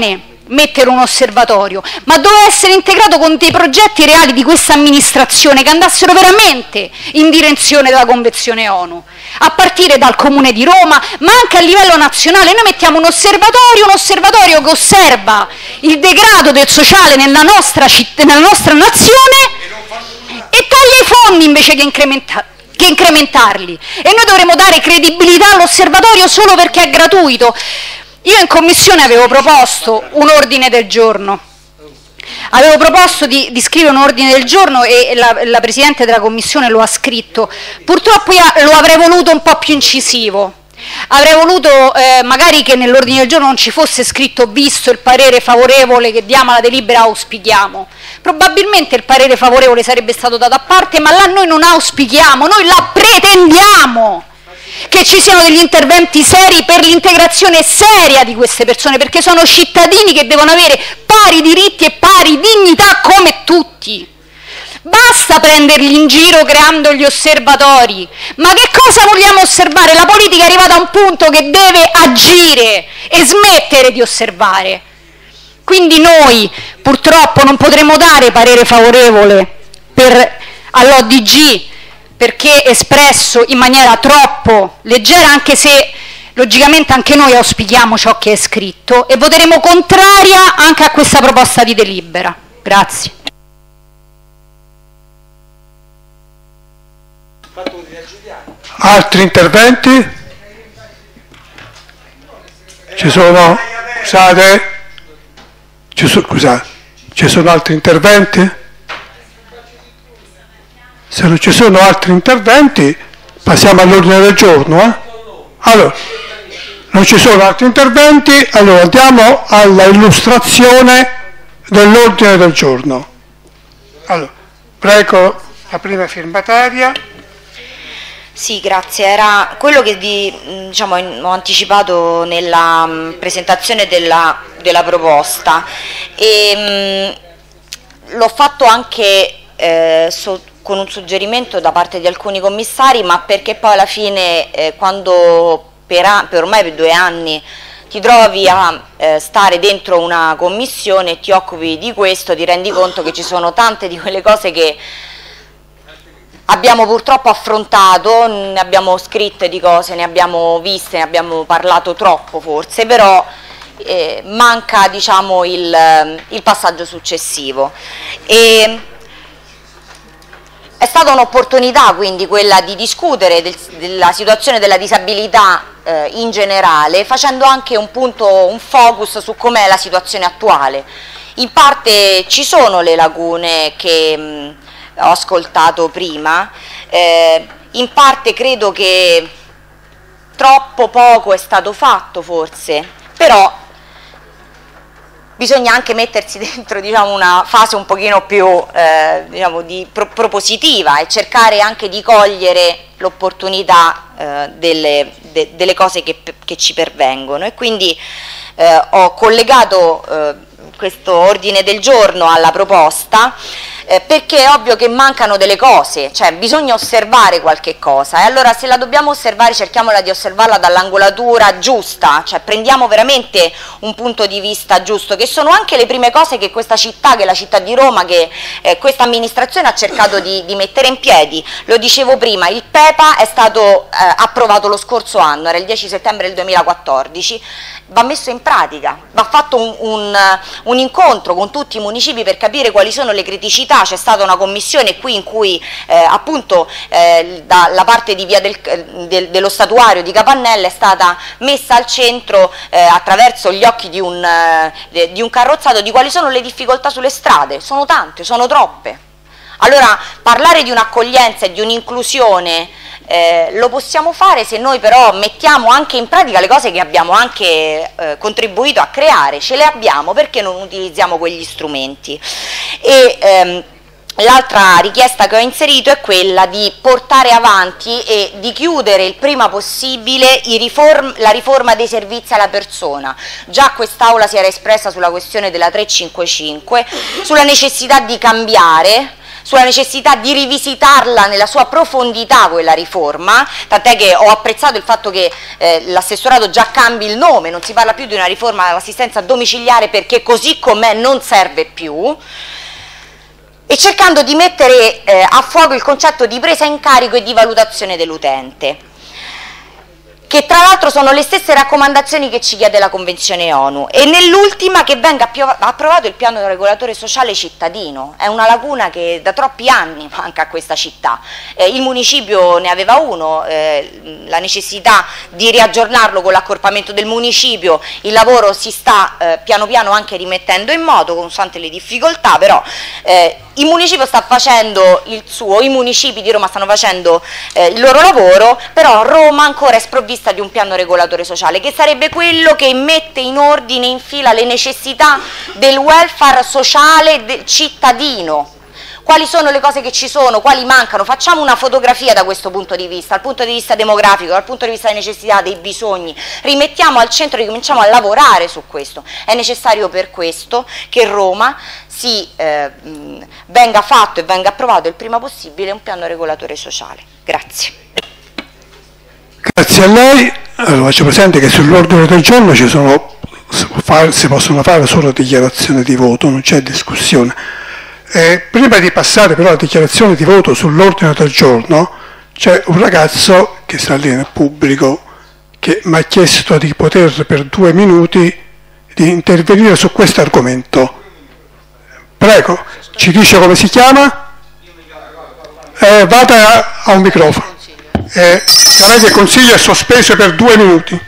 mettere un osservatorio, ma doveva essere integrato con dei progetti reali di questa amministrazione che andassero veramente in direzione della Convenzione ONU, a partire dal Comune di Roma, ma anche a livello nazionale. Noi mettiamo un osservatorio, un osservatorio che osserva il degrado del sociale nella nostra, citt- nella nostra nazione e taglia i fondi invece che incrementarli. che incrementarli, e noi dovremo dare credibilità all'osservatorio solo perché è gratuito. Io in commissione avevo proposto un ordine del giorno, avevo proposto di, di scrivere un ordine del giorno e la, la Presidente della commissione lo ha scritto, purtroppo io lo avrei voluto un po' più incisivo. Avrei voluto eh, magari che nell'ordine del giorno non ci fosse scritto visto il parere favorevole che diamo alla delibera auspichiamo. Probabilmente il parere favorevole sarebbe stato dato a parte, ma là noi non auspichiamo, noi la pretendiamo che ci siano degli interventi seri per l'integrazione seria di queste persone, perché sono cittadini che devono avere pari diritti e pari dignità come tutti. Basta prenderli in giro creando gli osservatori. Ma che cosa vogliamo osservare? La politica è arrivata a un punto che deve agire e smettere di osservare. Quindi noi purtroppo non potremo dare parere favorevole per, all'O D G, perché espresso in maniera troppo leggera, anche se logicamente anche noi auspichiamo ciò che è scritto, e voteremo contraria anche a questa proposta di delibera. Grazie. Altri interventi? Ci sono? Scusate? Ci sono, scusate, ci sono altri interventi? Se non ci sono altri interventi passiamo all'ordine del giorno. Eh? Allora, non ci sono altri interventi, allora andiamo alla illustrazione dell'ordine del giorno. Allora, prego la prima firmataria. Sì, grazie. Era quello che di, diciamo, ho anticipato nella um, presentazione della, della proposta, e um, l'ho fatto anche eh, so, con un suggerimento da parte di alcuni commissari, ma perché poi alla fine eh, quando per, a, per ormai per due anni ti trovi a eh, stare dentro una commissione e ti occupi di questo, ti rendi conto che ci sono tante di quelle cose che abbiamo purtroppo affrontato, ne abbiamo scritte di cose, ne abbiamo viste, ne abbiamo parlato troppo forse, però eh, manca, diciamo, il, il passaggio successivo. E è stata un'opportunità quindi quella di discutere del, della situazione della disabilità eh, in generale, facendo anche un punto, un focus su com'è la situazione attuale. In parte ci sono le lacune che mh, ho ascoltato prima, eh, in parte credo che troppo poco è stato fatto forse, però bisogna anche mettersi dentro, diciamo, una fase un pochino più eh, diciamo, di pro propositiva e cercare anche di cogliere l'opportunità eh, delle, de delle cose che, che ci pervengono, e quindi eh, ho collegato eh, questo ordine del giorno alla proposta, eh, perché è ovvio che mancano delle cose, cioè bisogna osservare qualche cosa, e allora se la dobbiamo osservare cerchiamola di osservarla dall'angolatura giusta, cioè prendiamo veramente un punto di vista giusto, che sono anche le prime cose che questa città, che è la città di Roma, che eh, questa amministrazione ha cercato di, di mettere in piedi. Lo dicevo prima, il P E P A è stato eh, approvato lo scorso anno, era il dieci settembre del duemilaquattordici, va messo in pratica, va fatto un, un, un incontro con tutti i municipi per capire quali sono le criticità. C'è stata una commissione qui in cui eh, appunto eh, dalla parte di via del, del, dello statuario di Capannelle è stata messa al centro eh, attraverso gli occhi di un, eh, di un carrozzato di quali sono le difficoltà sulle strade. Sono tante, sono troppe. Allora parlare di un'accoglienza e di un'inclusione eh, lo possiamo fare se noi però mettiamo anche in pratica le cose che abbiamo anche eh, contribuito a creare. Ce le abbiamo, perché non utilizziamo quegli strumenti? E ehm, l'altra richiesta che ho inserito è quella di portare avanti e di chiudere il prima possibile i riform la riforma dei servizi alla persona. Già quest'Aula si era espressa sulla questione della trecentocinquantacinque, sulla necessità di cambiare sulla necessità di rivisitarla nella sua profondità quella riforma, tant'è che ho apprezzato il fatto che eh, l'assessorato già cambi il nome, non si parla più di una riforma dell'assistenza domiciliare perché così com'è non serve più, e cercando di mettere eh, a fuoco il concetto di presa in carico e di valutazione dell'utente, che tra l'altro sono le stesse raccomandazioni che ci chiede la Convenzione ONU, e nell'ultima che venga approvato il piano regolatore sociale cittadino. È una lacuna che da troppi anni manca a questa città. Eh, il municipio ne aveva uno, eh, la necessità di riaggiornarlo con l'accorpamento del municipio, il lavoro si sta eh, piano piano anche rimettendo in moto, nonostante le difficoltà, però eh, il municipio sta facendo il suo, i municipi di Roma stanno facendo eh, il loro lavoro, però Roma ancora è sprovvista di un piano regolatore sociale, che sarebbe quello che mette in ordine, in fila le necessità del welfare sociale del cittadino. Quali sono le cose che ci sono, quali mancano, facciamo una fotografia da questo punto di vista, dal punto di vista demografico, dal punto di vista delle necessità, dei bisogni, rimettiamo al centro, ricominciamo a lavorare su questo. È necessario per questo che Roma si, eh, venga fatto e venga approvato il prima possibile un piano regolatore sociale. Grazie. Grazie a lei. Allora, faccio presente che sull'ordine del giorno ci sono, si possono fare solo dichiarazioni di voto, non c'è discussione. Eh, prima di passare però alla dichiarazione di voto sull'ordine del giorno, c'è un ragazzo che sta lì nel pubblico che mi ha chiesto di poter per due minuti di intervenire su questo argomento. Prego, ci dice come si chiama? Eh, vada a un microfono. Eh, chiaramente il consiglio è sospeso per due minuti.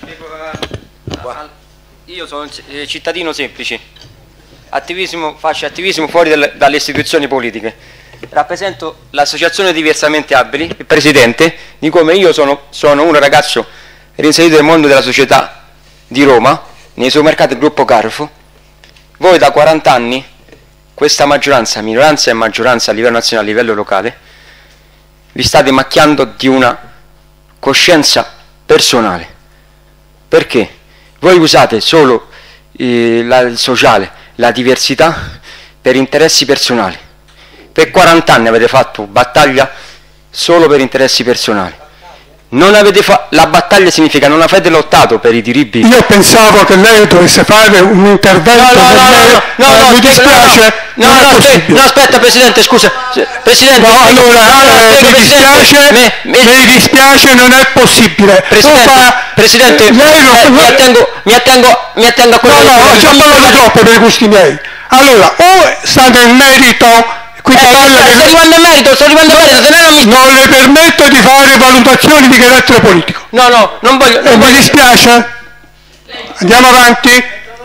Io sono cittadino semplice, attivismo, faccio attivismo fuori del, dalle istituzioni politiche, rappresento l'associazione Diversamente Abili, il presidente, di come io sono, sono un ragazzo reinserito nel mondo della società di Roma, nei supermercati del gruppo Carrefour. Voi da quaranta anni, questa maggioranza, minoranza e maggioranza a livello nazionale, a livello locale, vi state macchiando di una coscienza personale. Perché? Voi usate solo eh, la, il sociale, la diversità per interessi personali. Per quaranta anni avete fatto battaglia solo per interessi personali. Non avete fa- la battaglia significa non avete lottato per i diritti. Io pensavo che lei dovesse fare un intervento. No, no, no, no, no, no, no, mi dispiace. No, no, no, aspetta, no, aspetta, Presidente, scusa. Presidente, no, allora, no, no, eh, mi dispiace, me, me, mi dispiace, non è possibile. Presidente, fa, Presidente lei non, eh, mi, attengo, mi, attengo, mi attengo a quello. No, no, ho già parlato troppo per i gusti miei. Allora, o sta nel merito. Eh, sto arrivando in merito, sto arrivando in merito, se no non mi... Non le permetto di fare valutazioni di carattere politico. No, no, non voglio... Non eh, voglio. Mi dispiace. Andiamo avanti.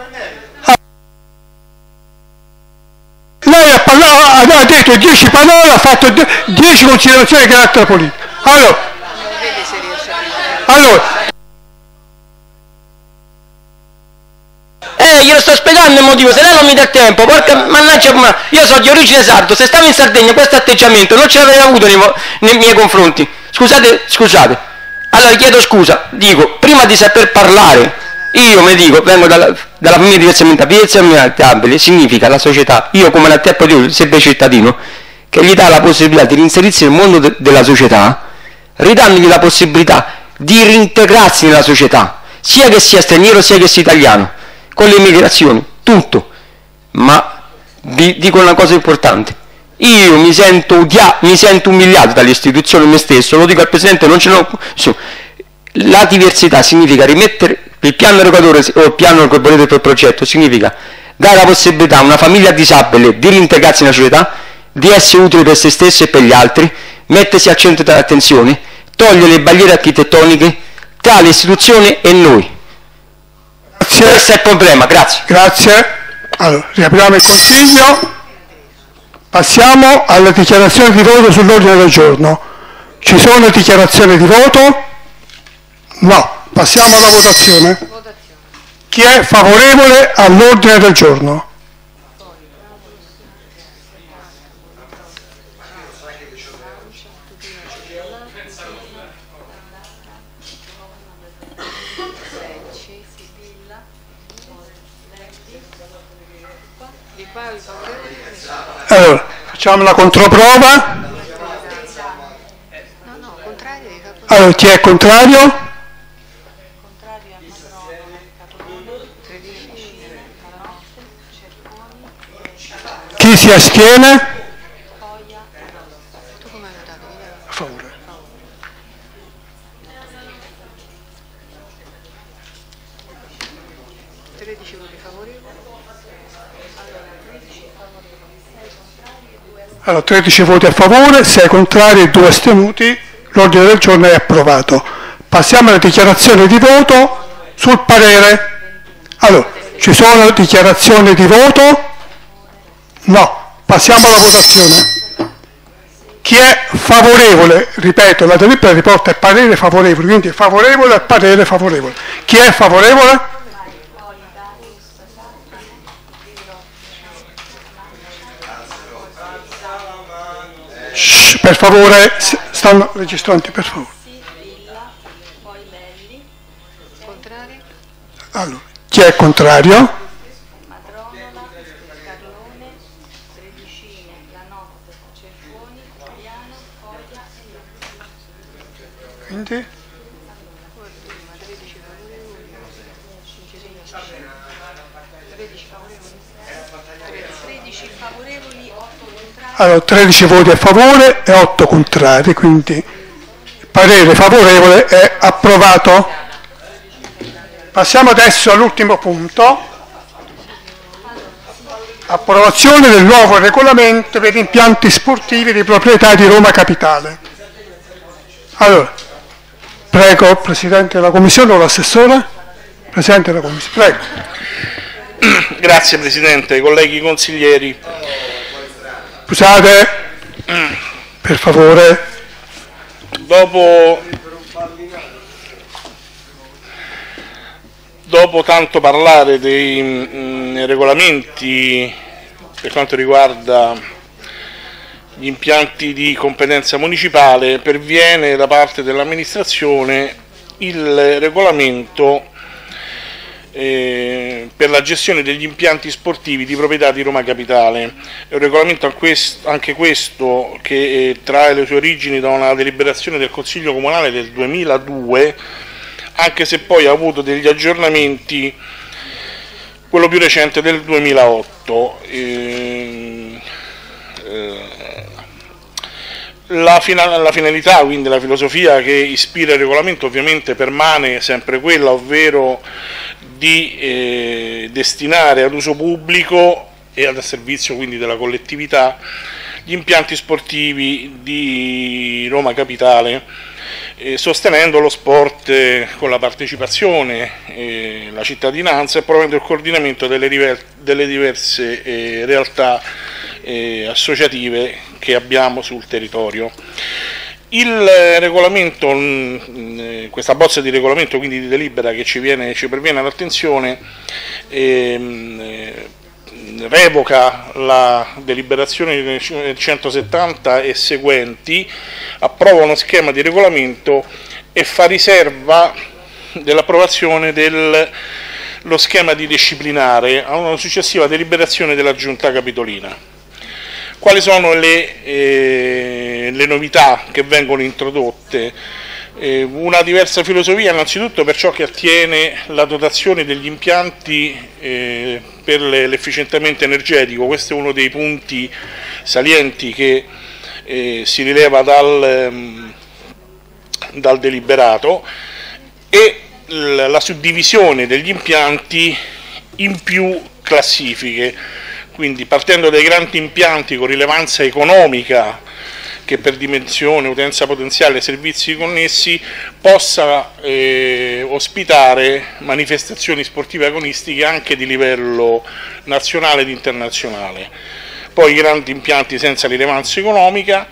Lei ha, parlato, ha detto dieci parole, ha fatto dieci considerazioni di carattere politico. Allora, allora Eh, glielo sto spiegando il motivo, se lei non mi dà tempo, porca mannaggia, ma io sono di origine sardo, se stavo in Sardegna questo atteggiamento non ce l'avrei avuto nei, nei miei confronti. Scusate, scusate. Allora chiedo scusa, dico, prima di saper parlare, io mi dico, vengo dalla, dalla famiglia diversamente abili, significa la società, io come la tempo di sempre cittadino, che gli dà la possibilità di reinserirsi nel mondo de, della società, ridandogli la possibilità di reintegrarsi nella società, sia che sia straniero sia che sia italiano. Con le immigrazioni, tutto, ma vi dico una cosa importante, io mi sento, udia- mi sento umiliato dalle istituzioni me stesso, lo dico al Presidente, non ce l'ho, la diversità significa rimettere il piano regolatore o il piano che volete per progetto, significa dare la possibilità a una famiglia disabile di reintegrarsi nella società, di essere utile per se stesso e per gli altri, mettersi al centro dell'attenzione, togliere le barriere architettoniche tra le istituzioni e noi. Grazie. Questo è il problema, grazie. Grazie. Allora, riapriamo il consiglio. Passiamo alla dichiarazione di voto sull'ordine del giorno. Ci sono dichiarazioni di voto? No. Passiamo alla votazione. Chi è favorevole all'ordine del giorno? Allora, Facciamo la controprova. Allora, chi è contrario? Chi si astiene? A favore. tredici voti favorevoli. Allora, tredici voti a favore, sei contrari e due astenuti. L'ordine del giorno è approvato. Passiamo alla dichiarazione di voto sul parere. Allora, ci sono dichiarazioni di voto? No. Passiamo alla votazione. Chi è favorevole? Ripeto, la delibera riporta il parere favorevole, quindi è favorevole al parere favorevole. Chi è favorevole? Shh, per favore, stanno registranti, per favore. Allora, chi è contrario? Quindi? Allora, tredici voti a favore e otto contrari, quindi il parere favorevole è approvato. Passiamo adesso all'ultimo punto. Approvazione del nuovo regolamento per impianti sportivi di proprietà di Roma Capitale. Allora, prego, Presidente della Commissione o l'assessore? Presidente della Commissione, prego. Grazie Presidente, colleghi consiglieri. Scusate, per favore. Dopo, dopo tanto parlare dei mh, regolamenti per quanto riguarda gli impianti di competenza municipale, perviene da parte dell'amministrazione il regolamento eh, per la gestione degli impianti sportivi di proprietà di Roma Capitale. È un regolamento anche questo che eh, trae le sue origini da una deliberazione del Consiglio Comunale del duemiladue, anche se poi ha avuto degli aggiornamenti, quello più recente del duemilaotto. Eh, eh, La, fina- la finalità, quindi la filosofia che ispira il regolamento ovviamente permane sempre quella, ovvero di eh, destinare ad uso pubblico e al servizio quindi della collettività gli impianti sportivi di Roma Capitale, eh, sostenendo lo sport eh, con la partecipazione, eh, la cittadinanza e promuovendo il coordinamento delle, river- delle diverse eh, realtà eh, associative che abbiamo sul territorio. Il regolamento, questa bozza di regolamento, quindi di delibera che ci, viene, ci perviene all'attenzione, ehm, revoca la deliberazione centosettanta e seguenti, approva uno schema di regolamento e fa riserva dell'approvazione dello schema di disciplinare a una successiva deliberazione della Giunta Capitolina. Quali sono le, eh, le novità che vengono introdotte? Eh, una diversa filosofia innanzitutto per ciò che attiene la dotazione degli impianti eh, per l'efficientamento energetico. Questo è uno dei punti salienti che eh, si rileva dal, ehm, dal deliberato, e l- la suddivisione degli impianti in più classifiche. Quindi partendo dai grandi impianti con rilevanza economica, che per dimensione, utenza potenziale e servizi connessi possa eh, ospitare manifestazioni sportive agonistiche anche di livello nazionale ed internazionale. Poi i grandi impianti senza rilevanza economica,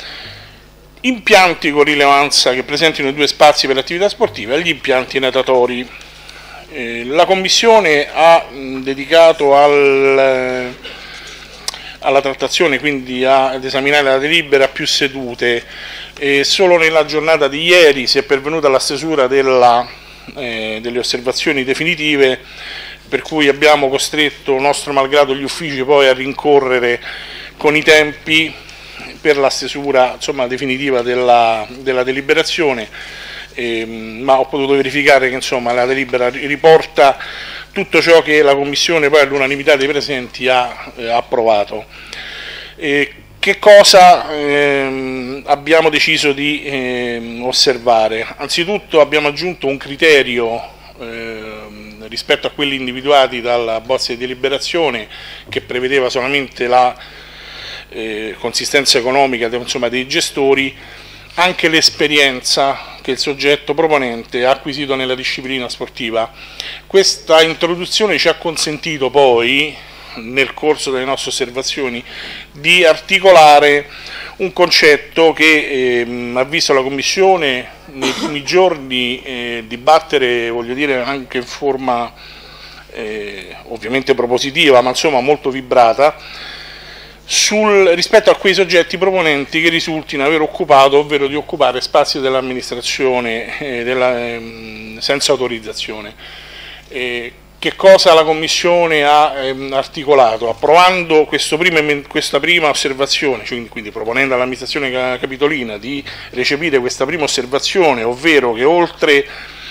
impianti con rilevanza che presentino due spazi per attività sportive e gli impianti natatori. Eh, la Commissione ha mh, dedicato al, alla trattazione, quindi a, ad esaminare la delibera, più sedute, e solo nella giornata di ieri si è pervenuta alla stesura della, eh, delle osservazioni definitive, per cui abbiamo costretto, nostro malgrado, gli uffici poi a rincorrere con i tempi per la stesura insomma, definitiva della, della deliberazione, eh, ma ho potuto verificare che insomma, la delibera riporta tutto ciò che la Commissione poi all'unanimità dei presenti ha eh, approvato. Eh, che cosa ehm, abbiamo deciso di ehm, osservare? Anzitutto abbiamo aggiunto un criterio ehm, rispetto a quelli individuati dalla bozza di deliberazione che prevedeva solamente la eh, consistenza economica insomma, dei gestori, anche l'esperienza che il soggetto proponente ha acquisito nella disciplina sportiva. Questa introduzione ci ha consentito poi, nel corso delle nostre osservazioni, di articolare un concetto che eh, ha visto la Commissione nei primi giorni eh, dibattere, voglio dire, anche in forma eh, ovviamente propositiva, ma insomma molto vibrata, sul, rispetto a quei soggetti proponenti che risultino aver occupato, ovvero di occupare spazi dell'amministrazione eh, della, eh, senza autorizzazione. Eh, Che cosa la Commissione ha ehm, articolato? Approvando questo prima, questa prima osservazione, cioè, quindi proponendo all'amministrazione capitolina di recepire questa prima osservazione, ovvero che oltre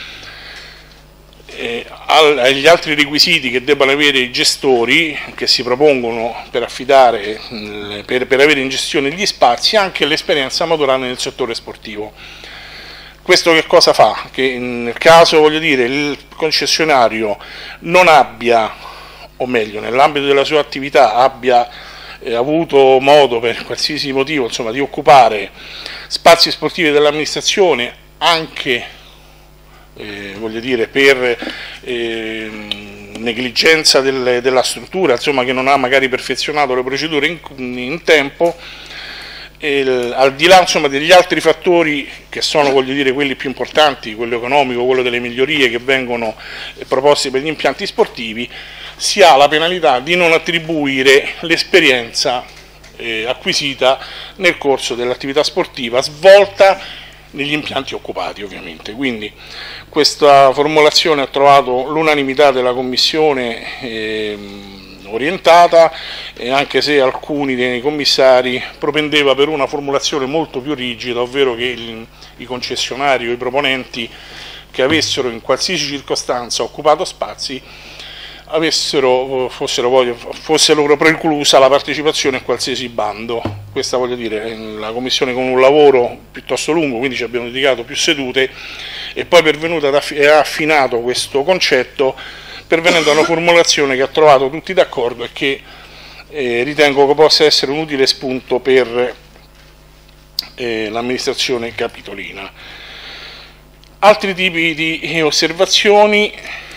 eh, agli altri requisiti che debbano avere i gestori che si propongono per affidare, per, per avere in gestione gli spazi, anche l'esperienza maturata nel settore sportivo. Questo che cosa fa? Che nel caso, voglio dire, il concessionario non abbia, o meglio, nell'ambito della sua attività abbia eh, avuto modo per qualsiasi motivo insomma, di occupare spazi sportivi dell'amministrazione, anche eh, voglio dire, per eh, negligenza del, della struttura, insomma, che non ha magari perfezionato le procedure in, in tempo, Il, al di là insomma, degli altri fattori che sono, voglio dire, quelli più importanti, quello economico, quello delle migliorie che vengono proposte per gli impianti sportivi, si ha la penalità di non attribuire l'esperienza eh, acquisita nel corso dell'attività sportiva svolta negli impianti occupati, ovviamente. Quindi questa formulazione ha trovato l'unanimità della Commissione eh, orientata, e anche se alcuni dei commissari propendeva per una formulazione molto più rigida, ovvero che il, i concessionari o i proponenti che avessero in qualsiasi circostanza occupato spazi avessero, fossero, poi, fosse loro preclusa la partecipazione a qualsiasi bando. Questa, voglio dire, la Commissione, con un lavoro piuttosto lungo, quindi ci abbiamo dedicato più sedute, e poi pervenuta e ha affinato questo concetto, pervenendo a una formulazione che ha trovato tutti d'accordo e che eh, ritengo che possa essere un utile spunto per eh, l'amministrazione capitolina. Altri tipi di osservazioni: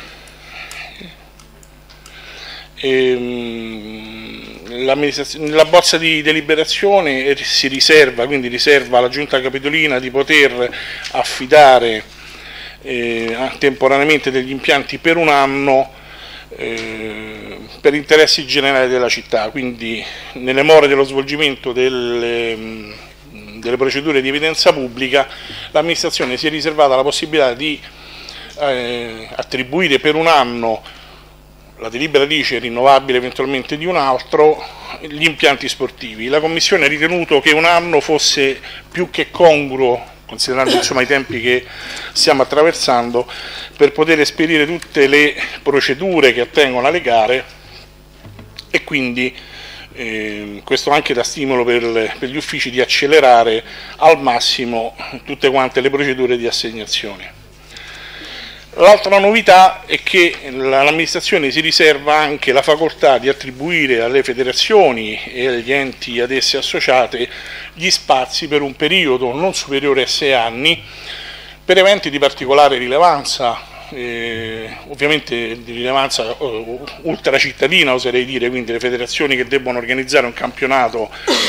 ehm, la bozza di deliberazione si riserva, quindi riserva alla Giunta capitolina di poter affidare Eh, temporaneamente degli impianti per un anno eh, per interessi generali della città, quindi nelle more dello svolgimento delle, delle procedure di evidenza pubblica l'amministrazione si è riservata la possibilità di eh, attribuire per un anno, la delibera dice rinnovabile eventualmente di un altro, gli impianti sportivi. La Commissione ha ritenuto che un anno fosse più che congruo, considerando insomma i tempi che stiamo attraversando, per poter esperire tutte le procedure che attengono alle gare, e quindi eh, questo anche da stimolo per, le, per gli uffici di accelerare al massimo tutte quante le procedure di assegnazione. L'altra novità è che l'amministrazione si riserva anche la facoltà di attribuire alle federazioni e agli enti ad esse associate gli spazi per un periodo non superiore a sei anni per eventi di particolare rilevanza, eh, ovviamente di rilevanza uh, ultracittadina, oserei dire, quindi le federazioni che debbono organizzare un campionato,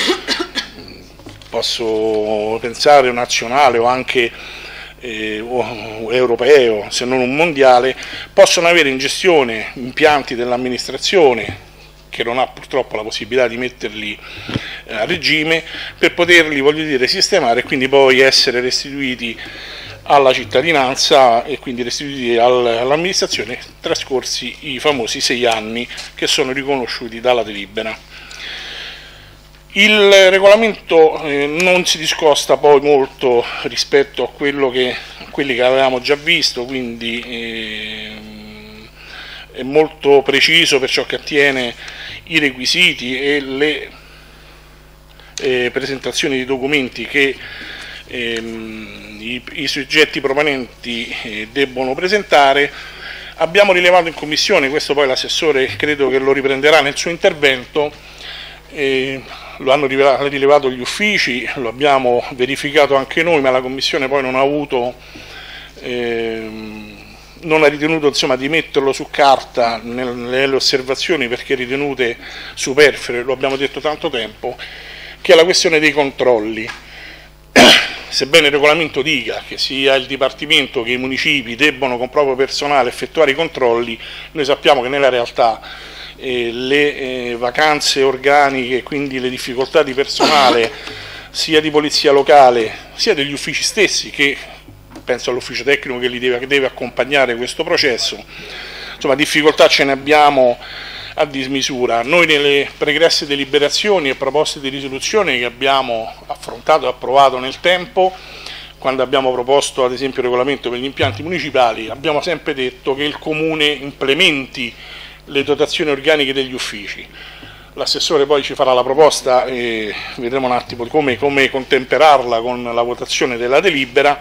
posso pensare nazionale o anche Eh, o europeo, se non un mondiale, possono avere in gestione impianti dell'amministrazione che non ha purtroppo la possibilità di metterli eh, a regime, per poterli, voglio dire, sistemare e quindi poi essere restituiti alla cittadinanza e quindi restituiti al, all'amministrazione trascorsi i famosi sei anni che sono riconosciuti dalla delibera. Il regolamento eh, non si discosta poi molto rispetto a quello che, quelli che avevamo già visto, quindi eh, è molto preciso per ciò che attiene i requisiti e le eh, presentazioni di documenti che ehm, i, i soggetti proponenti eh, debbono presentare. Abbiamo rilevato in commissione, questo poi l'assessore credo che lo riprenderà nel suo intervento, eh, lo hanno rilevato gli uffici, lo abbiamo verificato anche noi, ma la commissione poi non ha avuto ehm, non ha ritenuto insomma, di metterlo su carta nelle osservazioni perché ritenute superflue, lo abbiamo detto tanto tempo, che è la questione dei controlli. Sebbene il regolamento dica che sia il Dipartimento che i municipi debbono con proprio personale effettuare i controlli, noi sappiamo che nella realtà eh, le eh, vacanze organiche, quindi le difficoltà di personale sia di polizia locale sia degli uffici stessi, che penso all'ufficio tecnico che li deve, che deve accompagnare questo processo, insomma difficoltà ce ne abbiamo a dismisura. Noi nelle pregresse deliberazioni e proposte di risoluzione che abbiamo affrontato e approvato nel tempo, quando abbiamo proposto ad esempio il regolamento per gli impianti municipali, abbiamo sempre detto che il Comune implementi le dotazioni organiche degli uffici. L'assessore poi ci farà la proposta e vedremo un attimo come, come contemperarla con la votazione della delibera.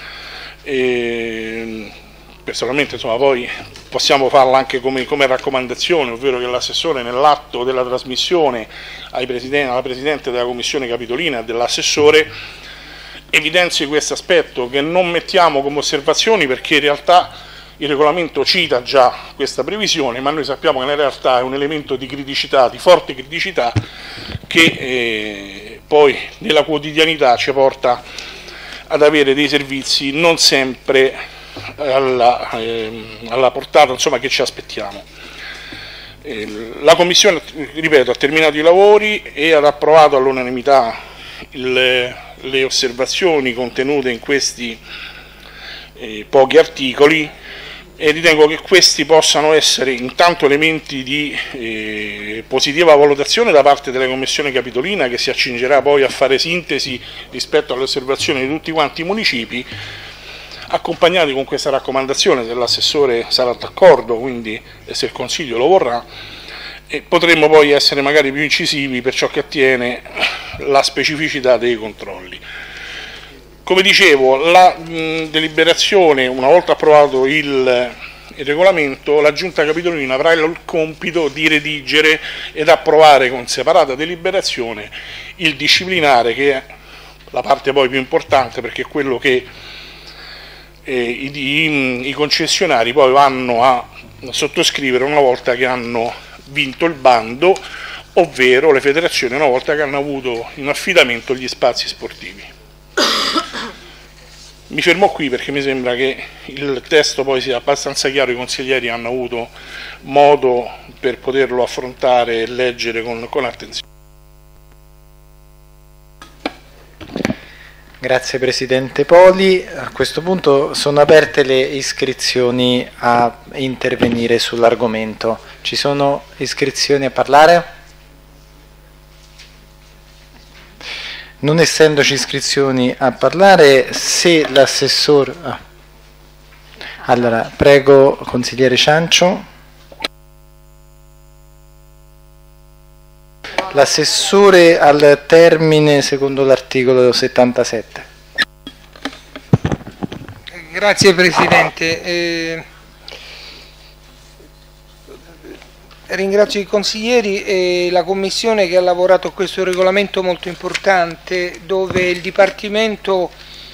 E personalmente insomma, poi possiamo farla anche come, come raccomandazione, ovvero che l'assessore nell'atto della trasmissione ai presidenti, alla Presidente della Commissione Capitolina e dell'assessore evidenzi questo aspetto, che non mettiamo come osservazioni perché in realtà il regolamento cita già questa previsione, ma noi sappiamo che in realtà è un elemento di criticità, di forte criticità, che eh, poi nella quotidianità ci porta ad avere dei servizi non sempre alla, eh, alla portata insomma, che ci aspettiamo. Eh, la Commissione, ripeto, ha terminato i lavori e ha approvato all'unanimità le osservazioni contenute in questi eh, pochi articoli, e ritengo che questi possano essere intanto elementi di eh, positiva valutazione da parte della Commissione Capitolina, che si accingerà poi a fare sintesi rispetto alle osservazioni di tutti quanti i municipi, accompagnati con questa raccomandazione, se l'assessore sarà d'accordo, quindi se il Consiglio lo vorrà, e potremmo poi essere magari più incisivi per ciò che attiene la specificità dei controlli. Come dicevo, la mh, deliberazione, una volta approvato il, il regolamento, la Giunta Capitolina avrà il compito di redigere ed approvare con separata deliberazione il disciplinare, che è la parte poi più importante, perché è quello che eh, i, i, i concessionari poi vanno a sottoscrivere una volta che hanno vinto il bando, ovvero le federazioni una volta che hanno avuto in affidamento gli spazi sportivi. Mi fermo qui perché mi sembra che il testo poi sia abbastanza chiaro, i consiglieri hanno avuto modo per poterlo affrontare e leggere con, con attenzione. Grazie Presidente Poli. A questo punto sono aperte le iscrizioni a intervenire sull'argomento. Ci sono iscrizioni a parlare? Non essendoci iscrizioni a parlare, se l'assessore... Ah. Allora, prego consigliere Ciancio. L'assessore al termine secondo l'articolo settantasette. Grazie Presidente. Eh, ringrazio i consiglieri e la Commissione che ha lavorato a questo regolamento molto importante, dove il Dipartimento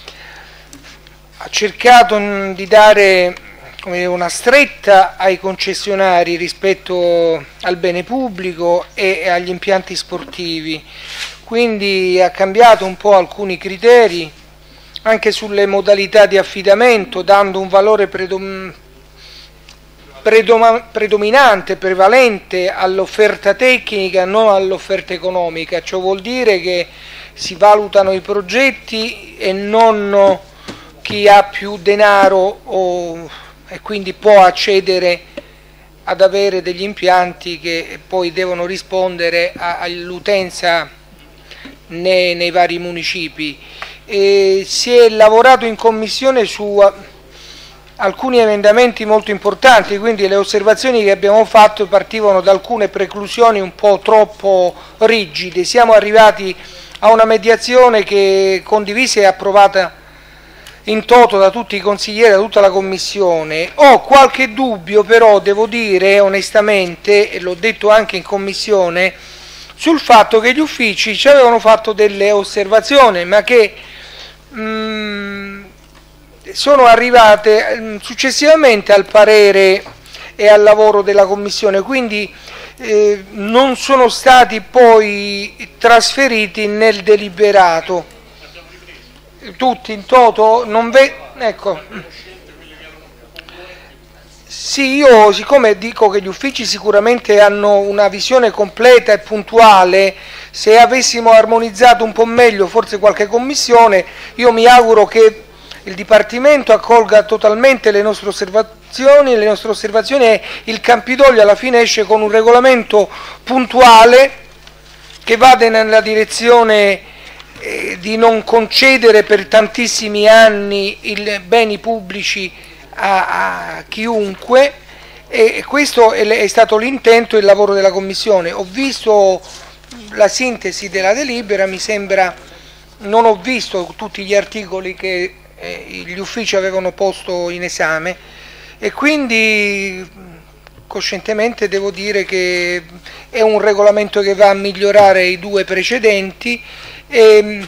ha cercato di dare come una stretta ai concessionari rispetto al bene pubblico e agli impianti sportivi, quindi ha cambiato un po' alcuni criteri anche sulle modalità di affidamento, dando un valore predom predom predominante, prevalente all'offerta tecnica, non all'offerta economica. Ciò vuol dire che si valutano i progetti e non chi ha più denaro o e quindi può accedere ad avere degli impianti che poi devono rispondere all'utenza nei, nei vari municipi. E si è lavorato in commissione su alcuni emendamenti molto importanti, quindi le osservazioni che abbiamo fatto partivano da alcune preclusioni un po' troppo rigide. Siamo arrivati a una mediazione che condivisa e approvata in toto da tutti i consiglieri, da tutta la commissione. Ho qualche dubbio però, devo dire onestamente, e l'ho detto anche in commissione, sul fatto che gli uffici ci avevano fatto delle osservazioni, ma che mh, sono arrivate successivamente al parere e al lavoro della commissione, quindi eh, non sono stati poi trasferiti nel deliberato. Tutti in toto non ve... ecco. Sì, io siccome dico che gli uffici sicuramente hanno una visione completa e puntuale, se avessimo armonizzato un po' meglio forse qualche commissione, io mi auguro che il Dipartimento accolga totalmente le nostre osservazioni, le nostre osservazioni e il Campidoglio alla fine esce con un regolamento puntuale che vada nella direzione eh, di non concedere per tantissimi anni i beni pubblici a, a chiunque, e questo è, è stato l'intento e il lavoro della Commissione. Ho visto la sintesi della delibera, mi sembra, non ho visto tutti gli articoli che eh, gli uffici avevano posto in esame e quindi coscientemente devo dire che è un regolamento che va a migliorare i due precedenti e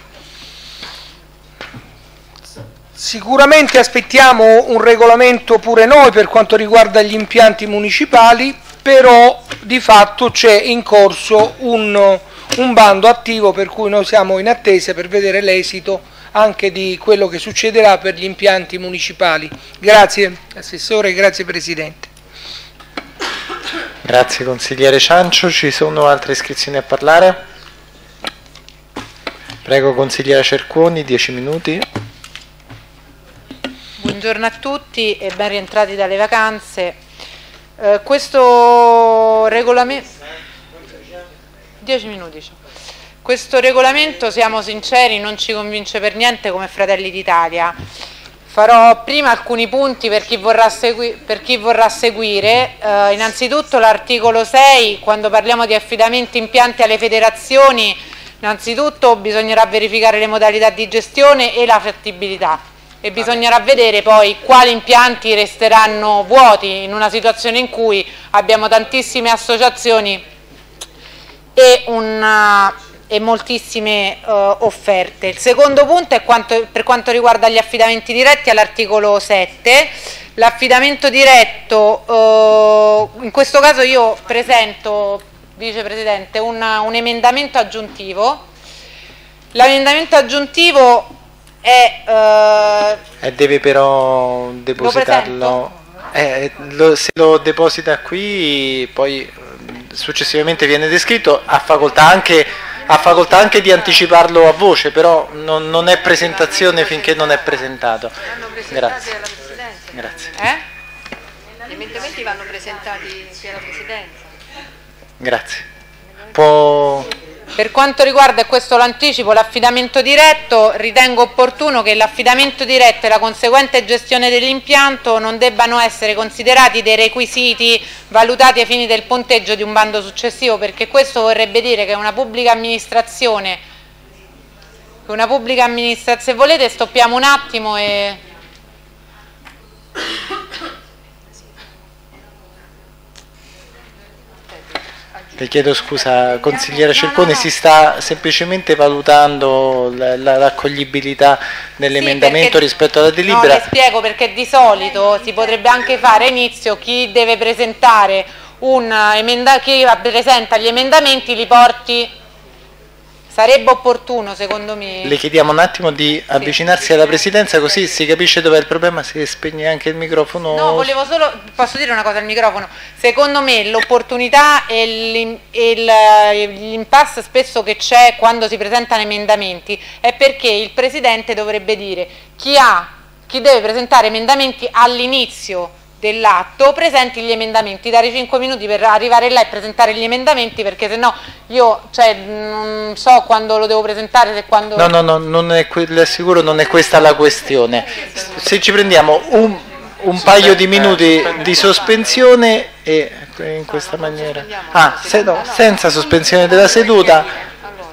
sicuramente aspettiamo un regolamento pure noi per quanto riguarda gli impianti municipali, però di fatto c'è in corso un, un bando attivo per cui noi siamo in attesa per vedere l'esito anche di quello che succederà per gli impianti municipali. Grazie Assessore, grazie Presidente. Grazie consigliere Ciancio. Ci sono altre iscrizioni a parlare? Prego consigliera Cerconi, dieci minuti. Buongiorno a tutti e ben rientrati dalle vacanze. Eh, questo regolamento... dieci minuti. Cioè. Questo regolamento, siamo sinceri, non ci convince per niente come Fratelli d'Italia. Farò prima alcuni punti per chi vorrà, segui per chi vorrà seguire. Eh, innanzitutto l'articolo sei, quando parliamo di affidamenti impianti alle federazioni, innanzitutto bisognerà verificare le modalità di gestione e la fattibilità e bisognerà vedere poi quali impianti resteranno vuoti in una situazione in cui abbiamo tantissime associazioni e, una, e moltissime uh, offerte. Il secondo punto è quanto, per quanto riguarda gli affidamenti diretti all'articolo sette. L'affidamento diretto, uh, in questo caso io presento, Vicepresidente, un, un emendamento aggiuntivo. L'emendamento aggiuntivo è... Uh, e deve però depositarlo... Eh, lo, se lo deposita qui poi successivamente viene descritto, ha facoltà anche, ha facoltà anche di anticiparlo a voce, però non, non è presentazione finché non è presentato. Grazie. Alla Presidenza. Grazie. Eh? Gli emendamenti vanno presentati qui alla Presidenza. Grazie. Può... Per quanto riguarda, e questo l'anticipo, l'affidamento diretto, ritengo opportuno che l'affidamento diretto e la conseguente gestione dell'impianto non debbano essere considerati dei requisiti valutati ai fini del punteggio di un bando successivo, perché questo vorrebbe dire che una pubblica amministrazione, che una pubblica amministrazione, se volete stoppiamo un attimo e... Le chiedo scusa, consigliere Cerconi, no, no, no. Si sta semplicemente valutando l'accoglibilità dell'emendamento sì, rispetto alla delibera. No, le spiego perché di solito si potrebbe anche fare a inizio chi deve presentare un emendamento, chi presenta gli emendamenti li porti. Sarebbe opportuno, secondo me. Le chiediamo un attimo di avvicinarsi sì. alla Presidenza, così si capisce dov'è il problema, si spegne anche il microfono. No, volevo solo, posso dire una cosa al microfono, secondo me l'opportunità e l'impasse spesso che c'è quando si presentano emendamenti è perché il Presidente dovrebbe dire chi ha, chi deve presentare emendamenti all'inizio dell'atto presenti gli emendamenti, dare cinque minuti per arrivare là e presentare gli emendamenti, perché sennò io cioè, non so quando lo devo presentare, se quando... No, no, no, non è que- le assicuro non è questa la questione. Se ci prendiamo un, un paio di minuti di sospensione e in questa maniera... Ah, se no, senza sospensione della seduta...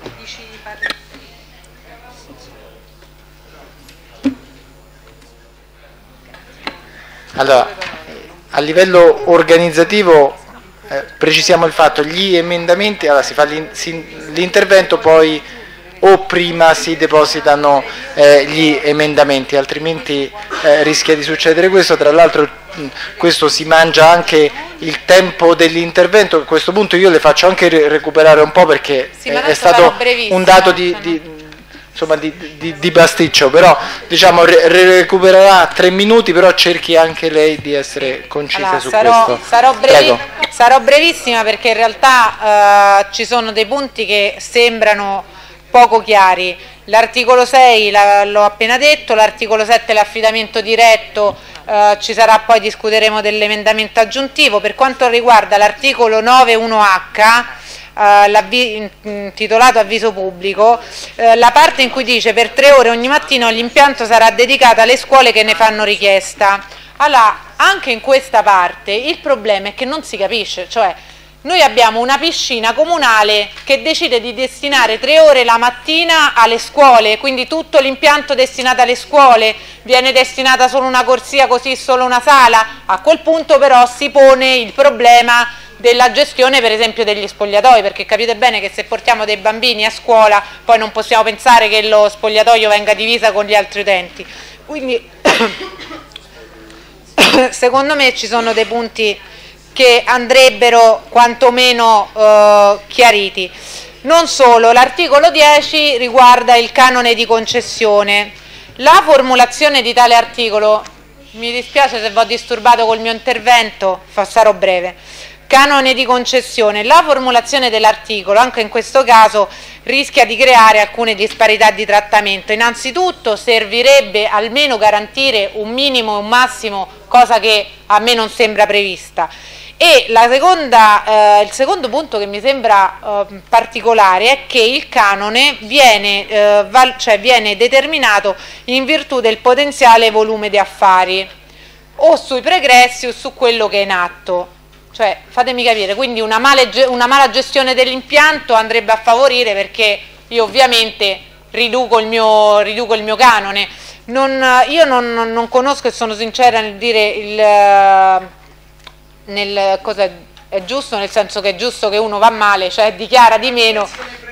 Allora, a livello organizzativo eh, precisiamo il fatto, gli emendamenti, allora si fa l'in, si, l'intervento, poi o prima si depositano eh, gli emendamenti, altrimenti eh, rischia di succedere questo. Tra l'altro mh, questo si mangia anche il tempo dell'intervento. A questo punto io le faccio anche recuperare un po', perché sì, è, è stato un dato di, di insomma di, di, di pasticcio, però diciamo re, recupererà tre minuti, però cerchi anche lei di essere concisa allora, su sarò, questo. Sarò, brevi, sarò brevissima, perché in realtà eh, ci sono dei punti che sembrano poco chiari. L'articolo sei la, l'ho appena detto, l'articolo sette l'affidamento diretto, eh, ci sarà, poi discuteremo dell'emendamento aggiuntivo. Per quanto riguarda l'articolo nove uno acca, Uh, intitolato avviso pubblico, uh, la parte in cui dice per tre ore ogni mattino l'impianto sarà dedicato alle scuole che ne fanno richiesta. Allora, anche in questa parte il problema è che non si capisce, cioè noi abbiamo una piscina comunale che decide di destinare tre ore la mattina alle scuole, quindi tutto l'impianto destinato alle scuole, viene destinata solo una corsia, così solo una sala. A quel punto però si pone il problema della gestione, per esempio, degli spogliatoi, perché capite bene che se portiamo dei bambini a scuola poi non possiamo pensare che lo spogliatoio venga diviso con gli altri utenti. Quindi secondo me ci sono dei punti che andrebbero quantomeno eh, chiariti. Non solo, l'articolo dieci riguarda il canone di concessione. La formulazione di tale articolo, mi dispiace se vi ho disturbato col mio intervento, sarò breve. Canone di concessione, la formulazione dell'articolo anche in questo caso rischia di creare alcune disparità di trattamento. Innanzitutto servirebbe almeno garantire un minimo e un massimo, cosa che a me non sembra prevista. E la seconda, eh, il secondo punto che mi sembra eh, particolare è che il canone viene, eh, val- cioè viene determinato in virtù del potenziale volume di affari, o sui pregressi o su quello che è in atto. Cioè, fatemi capire, quindi una, male, una mala gestione dell'impianto andrebbe a favorire, perché io ovviamente riduco il mio, riduco il mio canone. Non, io non, non conosco, e sono sincera nel dire il, nel, cosa è, è giusto, nel senso che è giusto che uno va male, cioè dichiara di meno.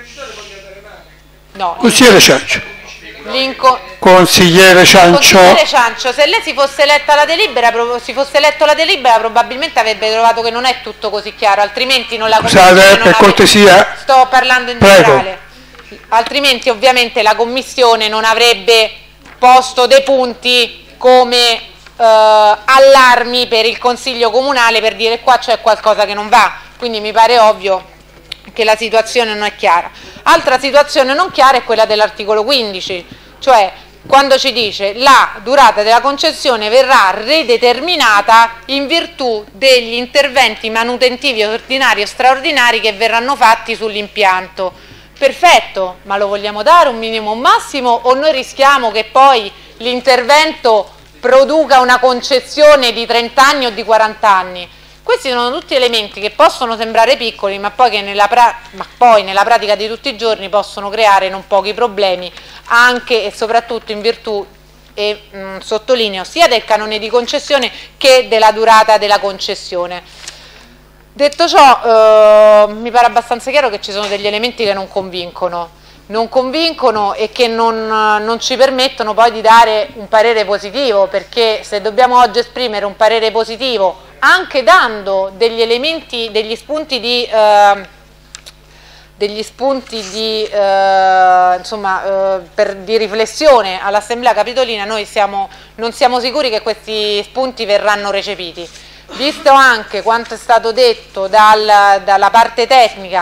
No. Consigliere Ciancio. L'inco... Consigliere Ciancio. Consigliere Ciancio, se lei si fosse letta la delibera, si fosse letto la delibera, probabilmente avrebbe trovato che non è tutto così chiaro, altrimenti non la commissione. Scusate, per cortesia. Sto parlando in Prego. generale. Altrimenti ovviamente la commissione non avrebbe posto dei punti come eh, allarmi per il consiglio comunale, per dire qua c'è qualcosa che non va. Quindi mi pare ovvio che la situazione non è chiara. Altra situazione non chiara è quella dell'articolo quindici, cioè quando ci dice la durata della concessione verrà rideterminata in virtù degli interventi manutentivi ordinari o straordinari che verranno fatti sull'impianto. Perfetto, ma lo vogliamo dare un minimo o un massimo, o noi rischiamo che poi l'intervento produca una concessione di trenta anni o di quaranta anni? Questi sono tutti elementi che possono sembrare piccoli, ma poi, che nella, pra- ma poi nella pratica di tutti i giorni possono creare non pochi problemi, anche e soprattutto in virtù, e mh, sottolineo, sia del canone di concessione che della durata della concessione. Detto ciò, eh, mi pare abbastanza chiaro che ci sono degli elementi che non convincono, non convincono e che non, non ci permettono poi di dare un parere positivo, perché se dobbiamo oggi esprimere un parere positivo anche dando degli elementi, degli spunti di, eh, degli spunti di, eh, insomma, eh, per, di riflessione all'Assemblea Capitolina, noi siamo, non siamo sicuri che questi spunti verranno recepiti. Visto anche quanto è stato detto dal, dalla parte tecnica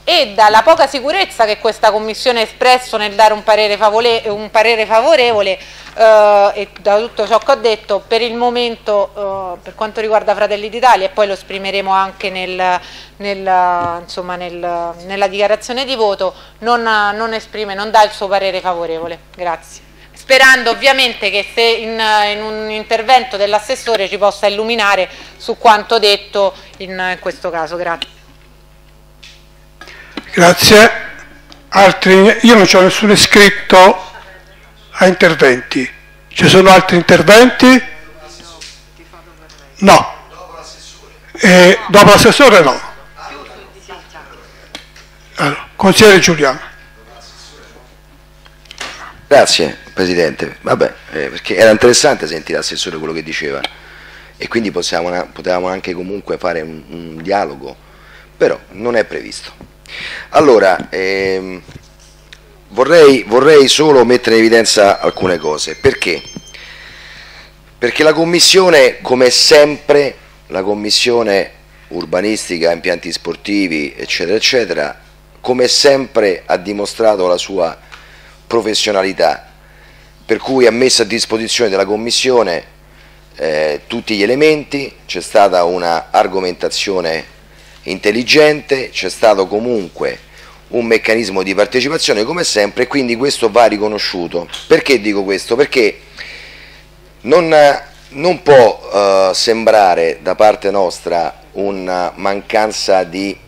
e dalla poca sicurezza che questa Commissione ha espresso nel dare un parere, favole, un parere favorevole eh, e da tutto ciò che ho detto, per il momento eh, per quanto riguarda Fratelli d'Italia, e poi lo esprimeremo anche nel, nel, insomma, nel, nella dichiarazione di voto, non, non esprime, non dà il suo parere favorevole. Grazie. Sperando ovviamente che se in, in un intervento dell'assessore ci possa illuminare su quanto detto in, in questo caso. Grazie. Grazie. Altri? Io non c'ho nessuno iscritto a interventi. Ci sono altri interventi? No. E dopo l'assessore no. Allora, consigliere Giuliano. Grazie Presidente, vabbè, eh, perché era interessante sentire l'assessore quello che diceva e quindi possiamo, potevamo anche comunque fare un, un dialogo, però non è previsto. Allora, ehm, vorrei, vorrei solo mettere in evidenza alcune cose. Perché? Perché la Commissione, come sempre, la Commissione urbanistica, impianti sportivi, eccetera, eccetera, come sempre ha dimostrato la sua professionalità, per cui ha messo a disposizione della Commissione eh, tutti gli elementi, c'è stata una argomentazione intelligente, c'è stato comunque un meccanismo di partecipazione come sempre e quindi questo va riconosciuto. Perché dico questo? Perché non, non può eh, sembrare da parte nostra una mancanza di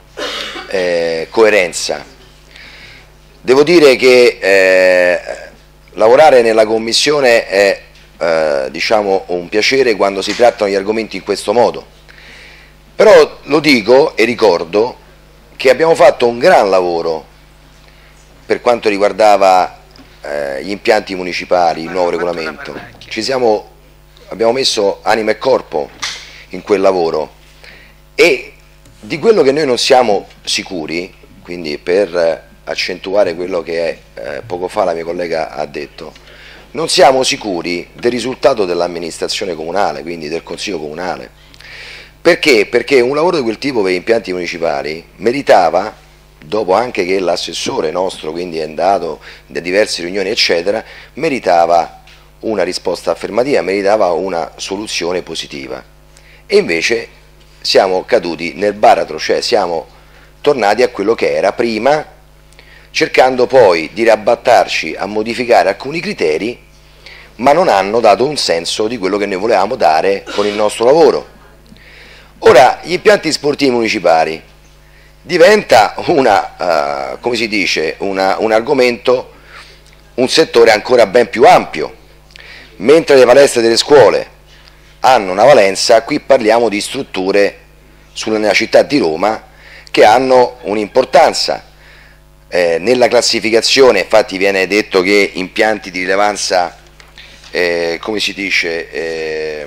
eh, coerenza. Devo dire che eh, lavorare nella Commissione è eh, diciamo un piacere quando si trattano gli argomenti in questo modo. Però lo dico e ricordo che abbiamo fatto un gran lavoro per quanto riguardava eh, gli impianti municipali, il nuovo regolamento. Ci siamo, abbiamo messo anima e corpo in quel lavoro e di quello che noi non siamo sicuri, quindi per accentuare quello che eh, poco fa la mia collega ha detto, non siamo sicuri del risultato dell'amministrazione comunale, quindi del Consiglio comunale. Perché? Perché un lavoro di quel tipo per gli impianti municipali meritava, dopo anche che l'assessore nostro quindi è andato da diverse riunioni eccetera, meritava una risposta affermativa, meritava una soluzione positiva. E invece siamo caduti nel baratro, cioè siamo tornati a quello che era prima, cercando poi di rabbattarci a modificare alcuni criteri, ma non hanno dato un senso di quello che noi volevamo dare con il nostro lavoro. Ora, gli impianti sportivi municipali diventa una, uh, come si dice, una, un argomento, un settore ancora ben più ampio. Mentre le palestre delle scuole hanno una valenza, qui parliamo di strutture nella città di Roma che hanno un'importanza. Eh, nella classificazione infatti viene detto che impianti di rilevanza, eh, come si dice, eh,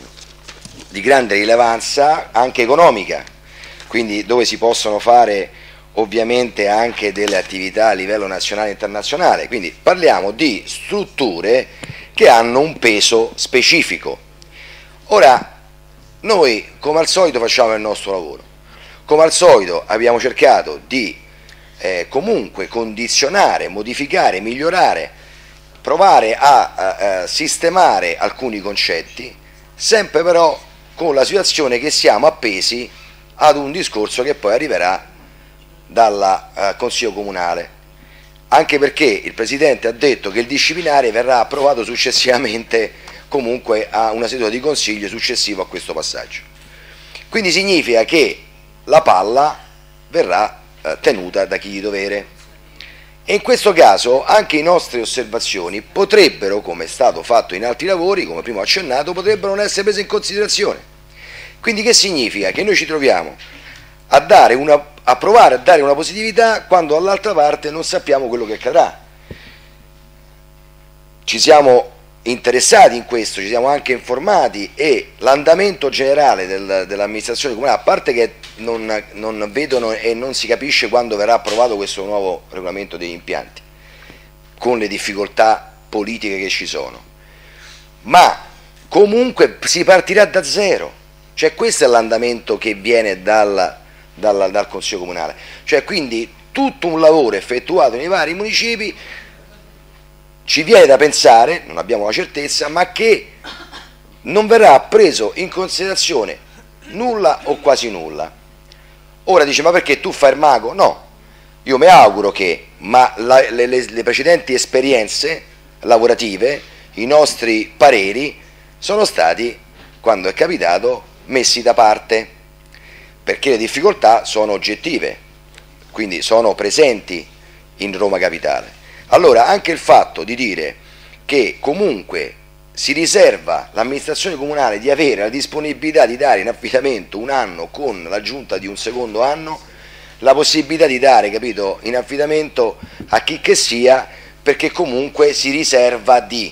di grande rilevanza anche economica, quindi dove si possono fare ovviamente anche delle attività a livello nazionale e internazionale, quindi parliamo di strutture che hanno un peso specifico. Ora, noi come al solito facciamo il nostro lavoro, come al solito abbiamo cercato di eh, comunque condizionare, modificare, migliorare, provare a, a, a sistemare alcuni concetti, sempre però con la situazione che siamo appesi ad un discorso che poi arriverà dal uh, Consiglio Comunale, anche perché il Presidente ha detto che il disciplinare verrà approvato successivamente comunque a una seduta di Consiglio successivo a questo passaggio. Quindi significa che la palla verrà uh, tenuta da chi di dovere. E in questo caso anche le nostre osservazioni potrebbero, come è stato fatto in altri lavori, come prima ho accennato, potrebbero non essere prese in considerazione. Quindi che significa? Che noi ci troviamo a, dare una, a provare a dare una positività quando dall'altra parte non sappiamo quello che accadrà. Ci siamo interessati in questo, ci siamo anche informati e l'andamento generale del, dell'amministrazione comunale, a parte che non, non vedono e non si capisce quando verrà approvato questo nuovo regolamento degli impianti, con le difficoltà politiche che ci sono, ma comunque si partirà da zero, cioè questo è l'andamento che viene dal, dal, dal Consiglio Comunale. Cioè, quindi tutto un lavoro effettuato nei vari municipi, ci viene da pensare, non abbiamo la certezza, ma che non verrà preso in considerazione nulla o quasi nulla. Ora dice, ma perché tu fai il mago? No, io mi auguro che, ma la, le, le, le precedenti esperienze lavorative, i nostri pareri sono stati, quando è capitato, messi da parte, perché le difficoltà sono oggettive, quindi sono presenti in Roma Capitale. Allora anche il fatto di dire che comunque si riserva l'amministrazione comunale di avere la disponibilità di dare in affidamento un anno con l'aggiunta di un secondo anno, la possibilità di dare, capito, in affidamento a chi che sia, perché comunque si riserva di,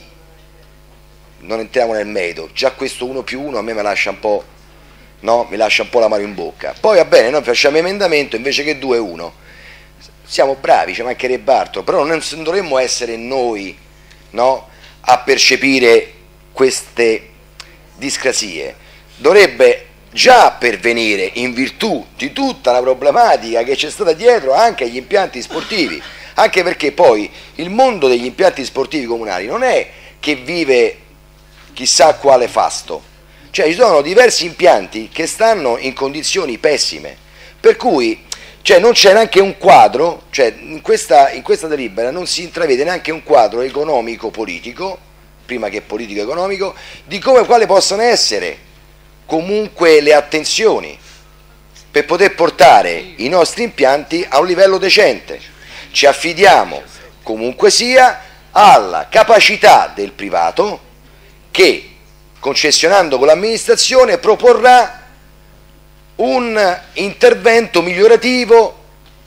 non entriamo nel merito, già questo uno più uno a me mi lascia un po', no? Mi lascia un po' l'amaro in bocca. Poi va bene, noi facciamo emendamento invece che due uno. Siamo bravi, ci mancherebbe altro, però non dovremmo essere noi, no, a percepire queste discrasie. Dovrebbe già pervenire, in virtù di tutta la problematica che c'è stata dietro anche agli impianti sportivi, anche perché poi il mondo degli impianti sportivi comunali non è che vive chissà quale fasto, cioè ci sono diversi impianti che stanno in condizioni pessime, per cui cioè non c'è neanche un quadro, cioè in questa, in questa delibera non si intravede neanche un quadro economico-politico, prima che politico-economico, di come, quale possono essere comunque le attenzioni per poter portare i nostri impianti a un livello decente. Ci affidiamo comunque sia alla capacità del privato che, concessionando con l'amministrazione, proporrà un intervento migliorativo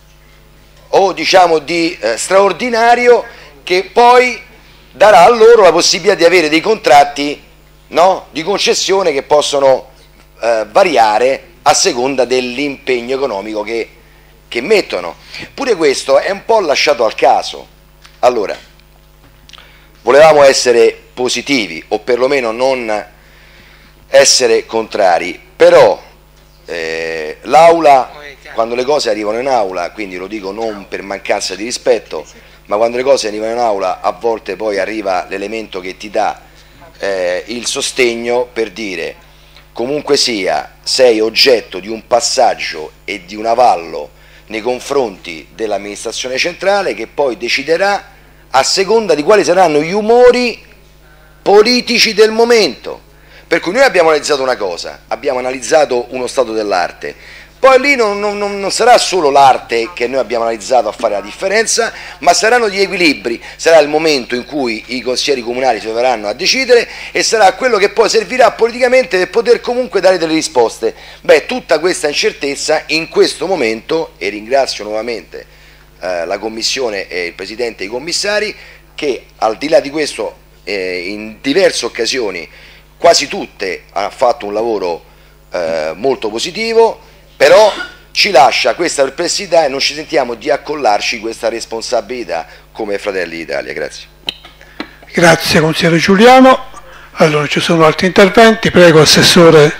o diciamo di eh, straordinario, che poi darà a loro la possibilità di avere dei contratti, no, di concessione che possono eh, variare a seconda dell'impegno economico che, che mettono. Pure questo è un po' lasciato al caso. Allora, volevamo essere positivi o perlomeno non essere contrari, però eh, l'aula, quando le cose arrivano in aula, quindi lo dico non per mancanza di rispetto, ma quando le cose arrivano in aula a volte poi arriva l'elemento che ti dà eh, il sostegno per dire comunque sia sei oggetto di un passaggio e di un avallo nei confronti dell'amministrazione centrale, che poi deciderà a seconda di quali saranno gli umori politici del momento. Per cui noi abbiamo analizzato una cosa, abbiamo analizzato uno stato dell'arte, poi lì non, non, non sarà solo l'arte che noi abbiamo analizzato a fare la differenza, ma saranno gli equilibri, sarà il momento in cui i consiglieri comunali si troveranno a decidere e sarà quello che poi servirà politicamente per poter comunque dare delle risposte. Beh, tutta questa incertezza in questo momento, e ringrazio nuovamente eh, la Commissione e il Presidente e i commissari, che al di là di questo eh, in diverse occasioni, quasi tutte, hanno fatto un lavoro eh, molto positivo, però ci lascia questa perplessità e non ci sentiamo di accollarci questa responsabilità come Fratelli d'Italia. Grazie. Grazie consigliere Giuliano. Allora ci sono altri interventi, prego Assessore,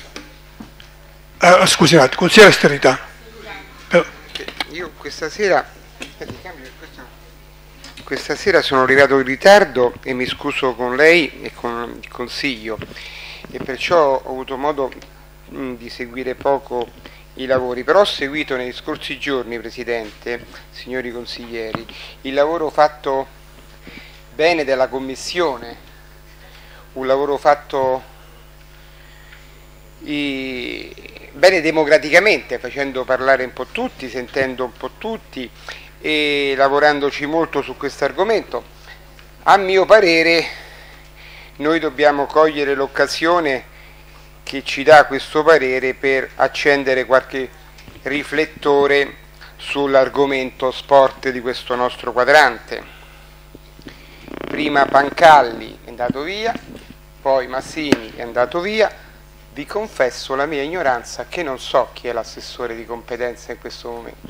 eh, scusi un attimo, consigliere Sterità. Io questa sera, questa sera sono arrivato in ritardo e mi scuso con lei e con il Consiglio, e perciò ho avuto modo mh, di seguire poco i lavori, però ho seguito nei scorsi giorni, Presidente, signori consiglieri, il lavoro fatto bene dalla Commissione, un lavoro fatto i... bene democraticamente, facendo parlare un po' tutti, sentendo un po' tutti e lavorandoci molto su questo argomento. A mio parere noi dobbiamo cogliere l'occasione che ci dà questo parere per accendere qualche riflettore sull'argomento sport di questo nostro quadrante. Prima Pancalli è andato via, poi Massini è andato via. Vi confesso la mia ignoranza, che non so chi è l'assessore di competenza in questo momento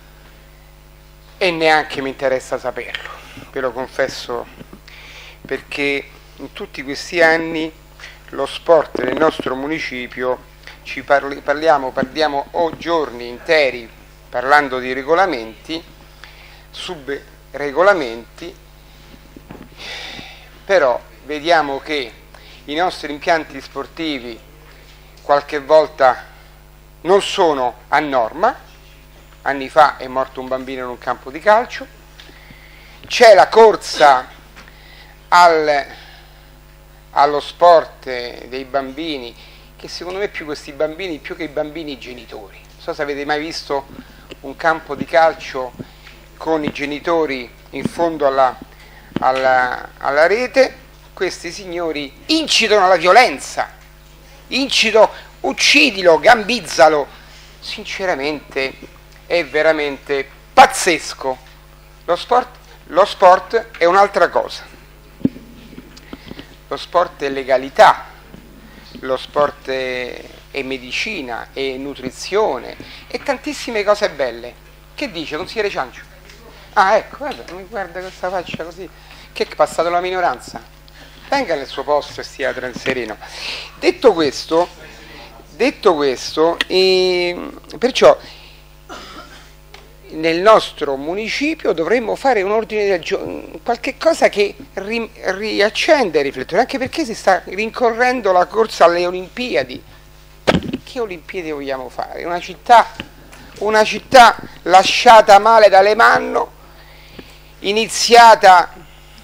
e neanche mi interessa saperlo, ve lo confesso, perché in tutti questi anni lo sport nel nostro municipio ci parli, parliamo, parliamo o giorni interi parlando di regolamenti, subregolamenti, però vediamo che i nostri impianti sportivi qualche volta non sono a norma. Anni fa è morto un bambino in un campo di calcio, c'è la corsa al, allo sport dei bambini, che secondo me più questi bambini, più che i bambini, i genitori. Non so se avete mai visto un campo di calcio con i genitori in fondo alla, alla, alla rete. Questi signori incitano alla violenza, incitano, uccidilo, gambizzalo. Sinceramente è veramente pazzesco. Lo sport, lo sport è un'altra cosa. Lo sport è legalità, lo sport è, è medicina, è nutrizione e tantissime cose belle. Che dice, consigliere Ciancio? Ah, ecco, guarda, mi guarda questa faccia così, che è passato la minoranza. Venga nel suo posto e stia sereno. Detto questo, detto questo, eh, perciò nel nostro municipio dovremmo fare un ordine del giorno, qualche cosa che ri, riaccende i riflettori, anche perché si sta rincorrendo la corsa alle Olimpiadi. Che Olimpiadi vogliamo fare? Una città, una città lasciata male da Alemanno, iniziata,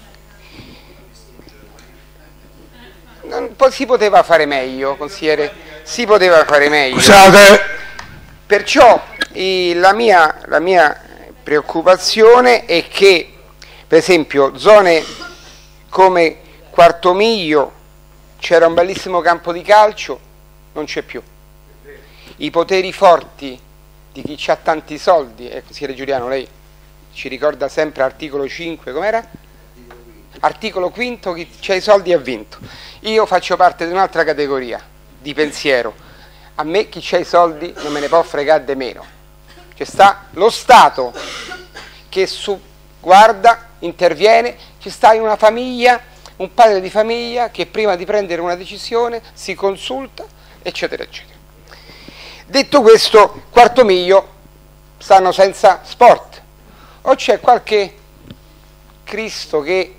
non, si poteva fare meglio, consigliere, si poteva fare meglio. Scusate. Perciò eh, la, mia, la mia preoccupazione è che, per esempio, zone come Quarto Miglio c'era un bellissimo campo di calcio, non c'è più. I poteri forti di chi ha tanti soldi, eh, consigliere Giuliano, lei ci ricorda sempre articolo cinque, com'era? Articolo quinto, chi c'ha i soldi ha vinto. Io faccio parte di un'altra categoria di pensiero. A me chi c'ha i soldi non me ne può fregare di meno. C'è sta lo Stato che su, guarda, interviene, ci sta in una famiglia, un padre di famiglia che prima di prendere una decisione si consulta, eccetera, eccetera. Detto questo, Quarto Miglio stanno senza sport. O c'è qualche Cristo che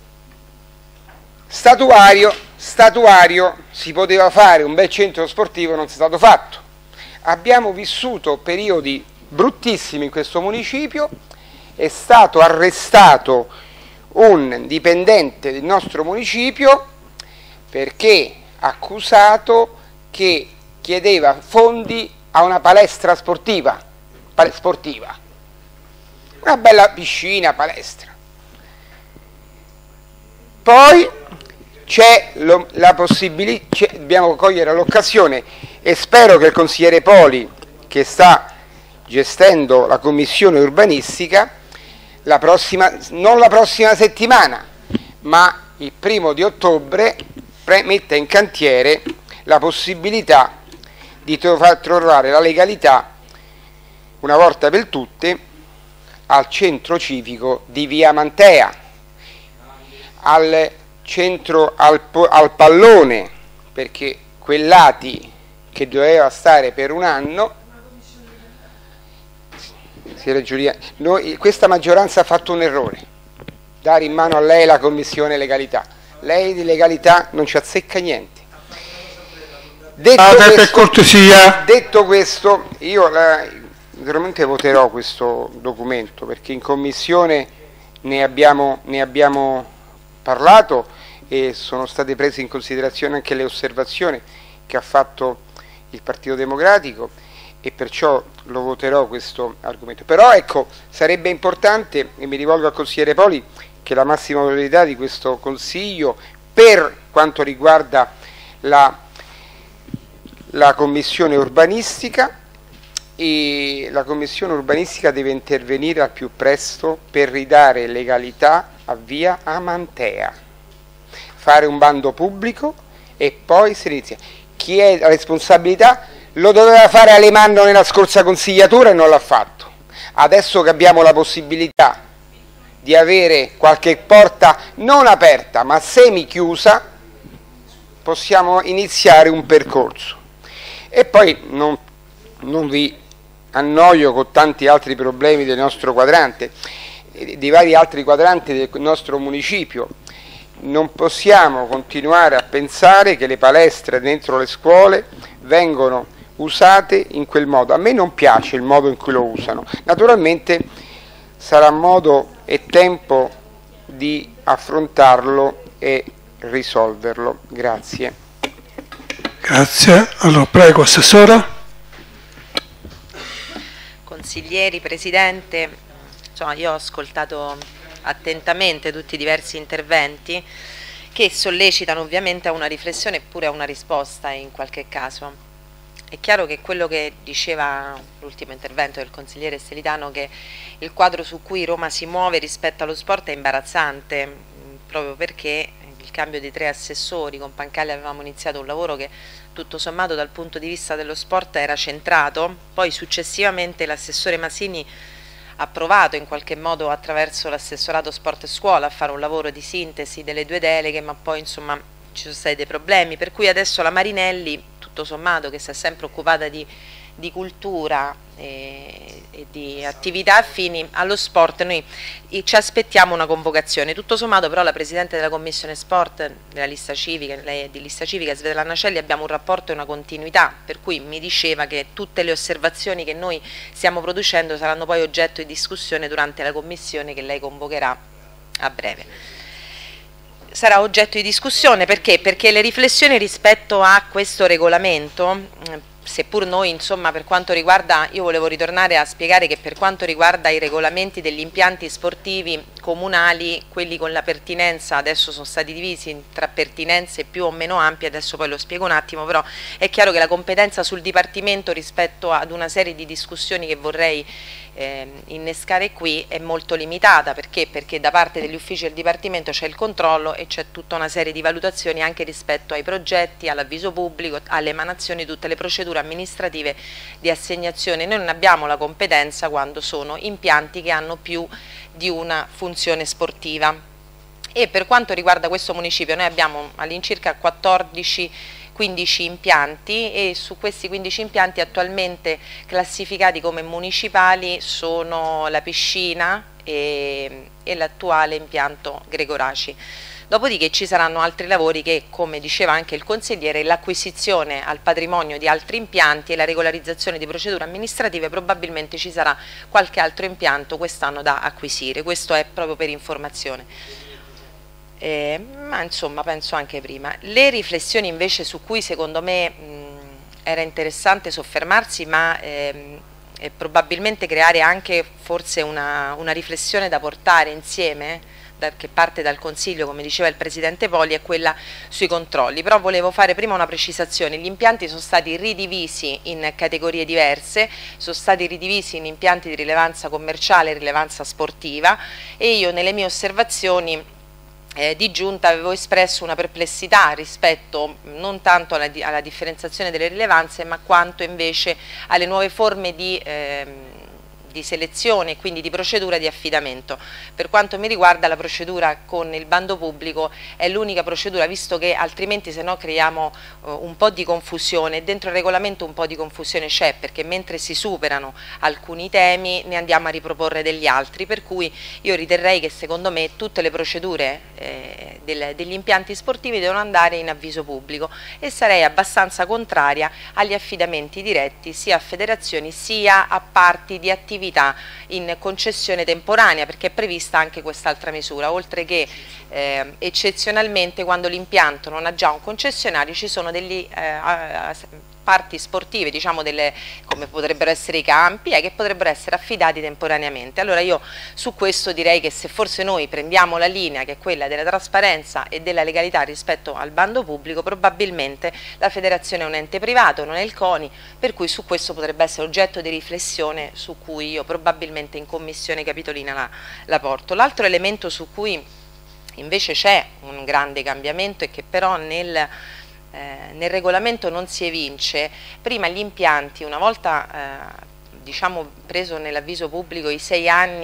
statuario, statuario si poteva fare un bel centro sportivo, non è stato fatto. Abbiamo vissuto periodi bruttissimi in questo municipio, è stato arrestato un dipendente del nostro municipio perché accusato che chiedeva fondi a una palestra sportiva, sportiva, una bella piscina, palestra. Poi c'è lo, la possibilità, dobbiamo cogliere l'occasione e spero che il consigliere Poli, che sta gestendo la commissione urbanistica, la prossima, non la prossima settimana, ma il primo di ottobre, metta in cantiere la possibilità di far trovare la legalità una volta per tutte al centro civico di Via Mantea, al centro al, al pallone, perché quell'Ati che doveva stare per un anno, Giulia, noi, questa maggioranza ha fatto un errore, dare in mano a lei la commissione legalità. Lei di legalità non ci azzecca niente. Detto, ah, questo, per cortesia. Detto questo, io la, naturalmente voterò questo documento perché in commissione ne abbiamo, ne abbiamo parlato e sono state prese in considerazione anche le osservazioni che ha fatto il Partito Democratico e perciò lo voterò questo argomento. Però ecco, sarebbe importante, e mi rivolgo al consigliere Poli, che la massima priorità di questo Consiglio per quanto riguarda la, la Commissione urbanistica, e la Commissione urbanistica deve intervenire al più presto per ridare legalità a Via Amantea, fare un bando pubblico e poi si inizia. Chi è la responsabilità? Lo doveva fare Alemanno nella scorsa consigliatura e non l'ha fatto. Adesso che abbiamo la possibilità di avere qualche porta non aperta ma semi chiusa, possiamo iniziare un percorso. E poi non, non vi annoio con tanti altri problemi del nostro quadrante, di vari altri quadranti del nostro municipio. Non possiamo continuare a pensare che le palestre dentro le scuole vengono usate in quel modo. A me non piace il modo in cui lo usano. Naturalmente sarà modo e tempo di affrontarlo e risolverlo. Grazie. Grazie. Allora prego, Assessora. Consiglieri, Presidente, insomma, io ho ascoltato attentamente tutti i diversi interventi che sollecitano ovviamente a una riflessione e pure a una risposta in qualche caso. È chiaro che quello che diceva l'ultimo intervento del consigliere Stelitano, che il quadro su cui Roma si muove rispetto allo sport è imbarazzante, proprio perché il cambio di tre assessori, con Pancalli avevamo iniziato un lavoro che tutto sommato dal punto di vista dello sport era centrato, poi successivamente l'assessore Masini ha provato in qualche modo attraverso l'assessorato sport e scuola a fare un lavoro di sintesi delle due deleghe, ma poi insomma ci sono stati dei problemi, per cui adesso la Marinelli, tutto sommato, che si è sempre occupata di, di cultura e, e di attività affini allo sport, noi ci aspettiamo una convocazione. Tutto sommato però la Presidente della Commissione Sport della lista civica, lei è di lista civica, Svetlana Celli, abbiamo un rapporto e una continuità, per cui mi diceva che tutte le osservazioni che noi stiamo producendo saranno poi oggetto di discussione durante la commissione che lei convocherà a breve. Sarà oggetto di discussione perché? Perché le riflessioni rispetto a questo regolamento, seppur noi insomma per quanto riguarda, io volevo ritornare a spiegare che per quanto riguarda i regolamenti degli impianti sportivi comunali, quelli con la pertinenza adesso sono stati divisi tra pertinenze più o meno ampie, adesso poi lo spiego un attimo, però è chiaro che la competenza sul Dipartimento rispetto ad una serie di discussioni che vorrei eh, innescare qui è molto limitata. Perché? Perché da parte degli uffici del Dipartimento c'è il controllo e c'è tutta una serie di valutazioni anche rispetto ai progetti, all'avviso pubblico, alle emanazioni, tutte le procedure amministrative di assegnazione. Noi non abbiamo la competenza quando sono impianti che hanno più di una funzione sportiva. E per quanto riguarda questo municipio noi abbiamo all'incirca quattordici quindici impianti e su questi quindici impianti attualmente classificati come municipali sono la piscina e, e l'attuale impianto Gregoraci. Dopodiché ci saranno altri lavori che, come diceva anche il consigliere, l'acquisizione al patrimonio di altri impianti e la regolarizzazione di procedure amministrative, probabilmente ci sarà qualche altro impianto quest'anno da acquisire, questo è proprio per informazione. Eh, ma insomma penso anche prima. Le riflessioni invece su cui secondo me mh, era interessante soffermarsi, ma ehm, e probabilmente creare anche forse una, una riflessione da portare insieme, da, che parte dal Consiglio, come diceva il Presidente Poli, è quella sui controlli. Però volevo fare prima una precisazione: gli impianti sono stati ridivisi in categorie diverse, sono stati ridivisi in impianti di rilevanza commerciale e rilevanza sportiva, e io nelle mie osservazioni Eh, di giunta avevo espresso una perplessità rispetto non tanto alla, alla differenziazione delle rilevanze, ma quanto invece alle nuove forme di, ehm, di selezione e quindi di procedura di affidamento. Per quanto mi riguarda, la procedura con il bando pubblico è l'unica procedura, visto che altrimenti se no creiamo uh, un po' di confusione, e dentro il regolamento un po' di confusione c'è, perché mentre si superano alcuni temi ne andiamo a riproporre degli altri, per cui io riterrei che secondo me tutte le procedure eh, del, degli impianti sportivi devono andare in avviso pubblico, e sarei abbastanza contraria agli affidamenti diretti sia a federazioni sia a parti di attività in concessione temporanea, perché è prevista anche quest'altra misura, oltre che eh, eccezionalmente quando l'impianto non ha già un concessionario ci sono degli eh, parti sportive, diciamo delle, come potrebbero essere i campi, eh, che potrebbero essere affidati temporaneamente. Allora io su questo direi che se forse noi prendiamo la linea che è quella della trasparenza e della legalità rispetto al bando pubblico, probabilmente la federazione è un ente privato, non è il CONI, per cui su questo potrebbe essere oggetto di riflessione su cui io probabilmente in commissione capitolina la, la porto. L'altro elemento su cui invece c'è un grande cambiamento e che però nel Eh, nel regolamento non si evince: prima gli impianti, una volta eh, diciamo preso nell'avviso pubblico i sei anni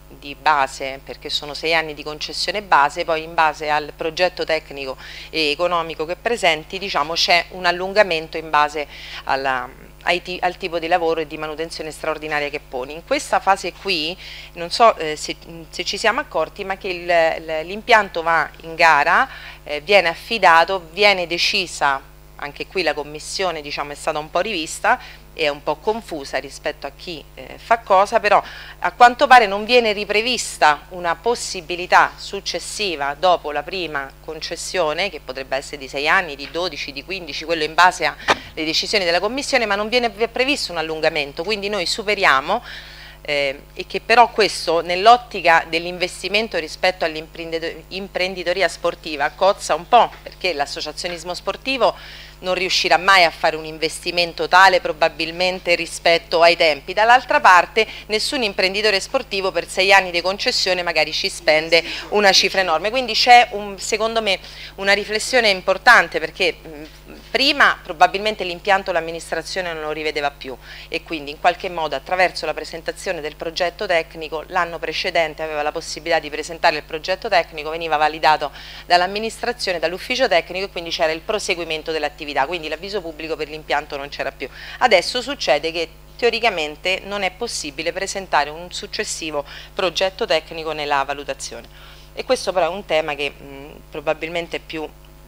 di base, perché sono sei anni di concessione base, poi in base al progetto tecnico e economico che presenti, diciamo, c'è un allungamento in base alla, ai, al tipo di lavoro e di manutenzione straordinaria che poni. In questa fase qui, non so eh, se, se ci siamo accorti, ma che l'impianto va in gara, eh, viene affidato, viene decisa, anche qui la commissione, diciamo, è stata un po' rivista, è un po' confusa rispetto a chi eh, fa cosa, però a quanto pare non viene riprevista una possibilità successiva dopo la prima concessione, che potrebbe essere di sei anni, di dodici, di quindici, quello in base alle decisioni della Commissione, ma non viene previsto un allungamento, quindi noi superiamo eh, e che però questo nell'ottica dell'investimento rispetto all'imprenditoria sportiva cozza un po', perché l'associazionismo sportivo non riuscirà mai a fare un investimento tale probabilmente rispetto ai tempi. Dall'altra parte nessun imprenditore sportivo per sei anni di concessione magari ci spende una cifra enorme, quindi c'è un, secondo me una riflessione importante, perché mh, prima probabilmente l'impianto l'amministrazione non lo rivedeva più e quindi in qualche modo attraverso la presentazione del progetto tecnico, l'anno precedente aveva la possibilità di presentare il progetto tecnico, veniva validato dall'amministrazione, dall'ufficio tecnico e quindi c'era il proseguimento dell'attività. Quindi l'avviso pubblico per l'impianto non c'era più. Adesso succede che teoricamente non è possibile presentare un successivo progetto tecnico nella valutazione e questo però è un tema che mh, probabilmente è più,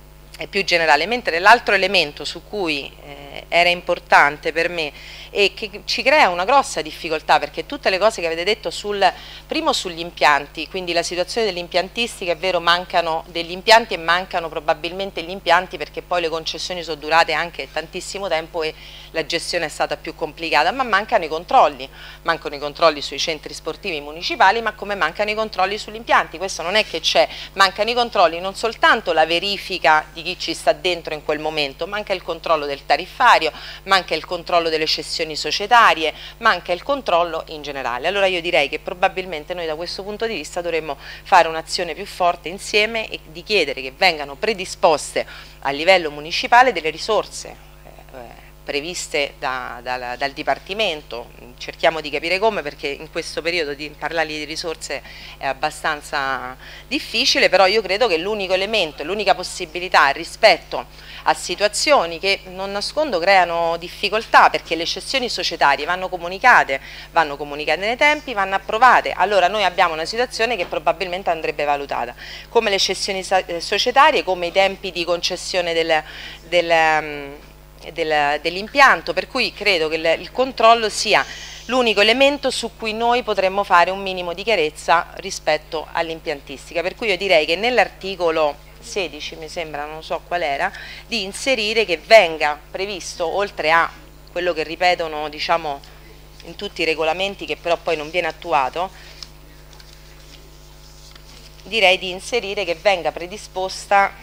è più generale, mentre l'altro elemento su cui eh, era importante per me e che ci crea una grossa difficoltà, perché tutte le cose che avete detto sul primo sugli impianti, quindi la situazione dell'impiantistica, è vero, mancano degli impianti e mancano probabilmente gli impianti perché poi le concessioni sono durate anche tantissimo tempo e la gestione è stata più complicata, ma mancano i controlli, mancano i controlli sui centri sportivi municipali, ma come mancano i controlli sugli impianti. Questo non è che c'è, mancano i controlli, non soltanto la verifica di chi ci sta dentro in quel momento, manca il controllo del tariffario, manca il controllo delle cessioni societarie, manca il controllo in generale. Allora io direi che probabilmente noi da questo punto di vista dovremmo fare un'azione più forte insieme e di chiedere che vengano predisposte a livello municipale delle risorse eh, previste da, da, dal Dipartimento. Cerchiamo di capire come, perché in questo periodo di parlare di risorse è abbastanza difficile, però io credo che l'unico elemento, l'unica possibilità rispetto a situazioni che non nascondo creano difficoltà, perché le cessioni societarie vanno comunicate, vanno comunicate nei tempi, vanno approvate. Allora noi abbiamo una situazione che probabilmente andrebbe valutata, come le cessioni societarie, come i tempi di concessione del, del Del, dell'impianto, per cui credo che il, il controllo sia l'unico elemento su cui noi potremmo fare un minimo di chiarezza rispetto all'impiantistica, per cui io direi che nell'articolo sedici, mi sembra, non so qual era, di inserire che venga previsto, oltre a quello che ripetono, diciamo, in tutti i regolamenti che però poi non viene attuato, direi di inserire che venga predisposta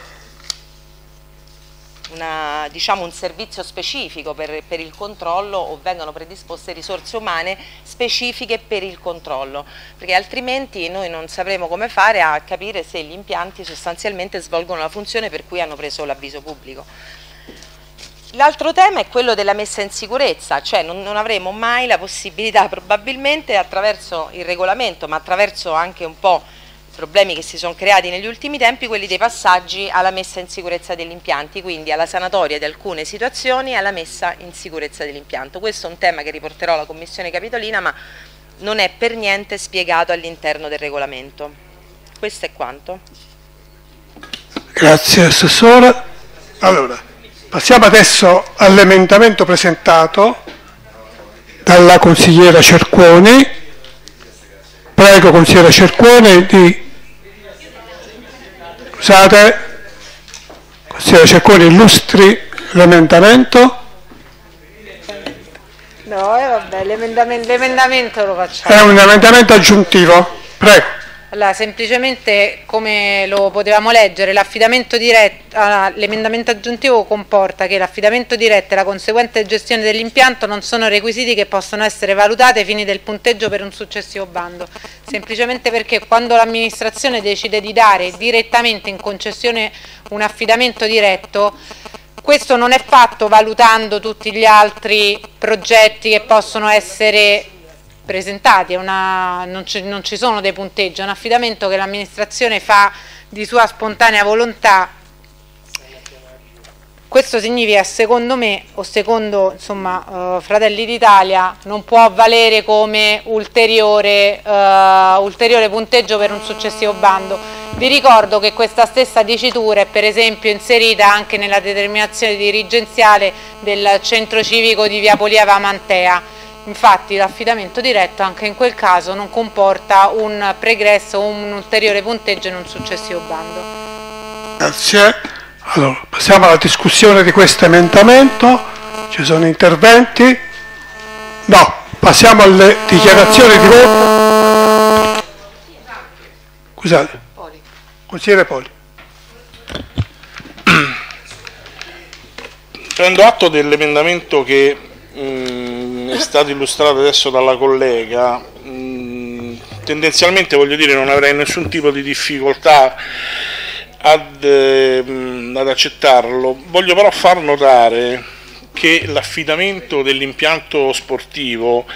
Una, diciamo un servizio specifico per, per il controllo, o vengano predisposte risorse umane specifiche per il controllo, perché altrimenti noi non sapremo come fare a capire se gli impianti sostanzialmente svolgono la funzione per cui hanno preso l'avviso pubblico. L'altro tema è quello della messa in sicurezza, cioè non, non avremo mai la possibilità, probabilmente attraverso il regolamento, ma attraverso anche un po' problemi che si sono creati negli ultimi tempi, quelli dei passaggi alla messa in sicurezza degli impianti, quindi alla sanatoria di alcune situazioni e alla messa in sicurezza dell'impianto. Questo è un tema che riporterò alla Commissione Capitolina, ma non è per niente spiegato all'interno del regolamento. Questo è quanto. Grazie Assessore. Allora, passiamo adesso all'emendamento presentato dalla consigliera Cerquoni. Prego consigliera Cerquoni di... Scusate, consigliera Cerquoni illustri l'emendamento. No, eh, vabbè, l'emendamento lo facciamo. È un emendamento aggiuntivo, prego. Allora, semplicemente, come lo potevamo leggere, l'affidamento diretto, ah, l'emendamento aggiuntivo comporta che l'affidamento diretto e la conseguente gestione dell'impianto non sono requisiti che possono essere valutati ai fini del punteggio per un successivo bando, semplicemente perché quando l'amministrazione decide di dare direttamente in concessione un affidamento diretto, questo non è fatto valutando tutti gli altri progetti che possono essere presentati, è una, non, ci, non ci sono dei punteggi, è un affidamento che l'amministrazione fa di sua spontanea volontà. Questo significa, secondo me, o secondo insomma, uh, Fratelli d'Italia, non può valere come ulteriore, uh, ulteriore punteggio per un successivo bando. Vi ricordo che questa stessa dicitura è per esempio inserita anche nella determinazione dirigenziale del centro civico di Via Polieva Mantea. Infatti l'affidamento diretto anche in quel caso non comporta un pregresso o un ulteriore punteggio in un successivo bando. Grazie. Allora, passiamo alla discussione di questo emendamento. Ci sono interventi? No, passiamo alle dichiarazioni di voto. Scusate. Poli. Consigliere Poli. Prendo atto dell'emendamento che mh, è stato illustrato adesso dalla collega. Mh, tendenzialmente, voglio dire, non avrei nessun tipo di difficoltà Ad, ehm, ad accettarlo. Voglio però far notare che l'affidamento dell'impianto sportivo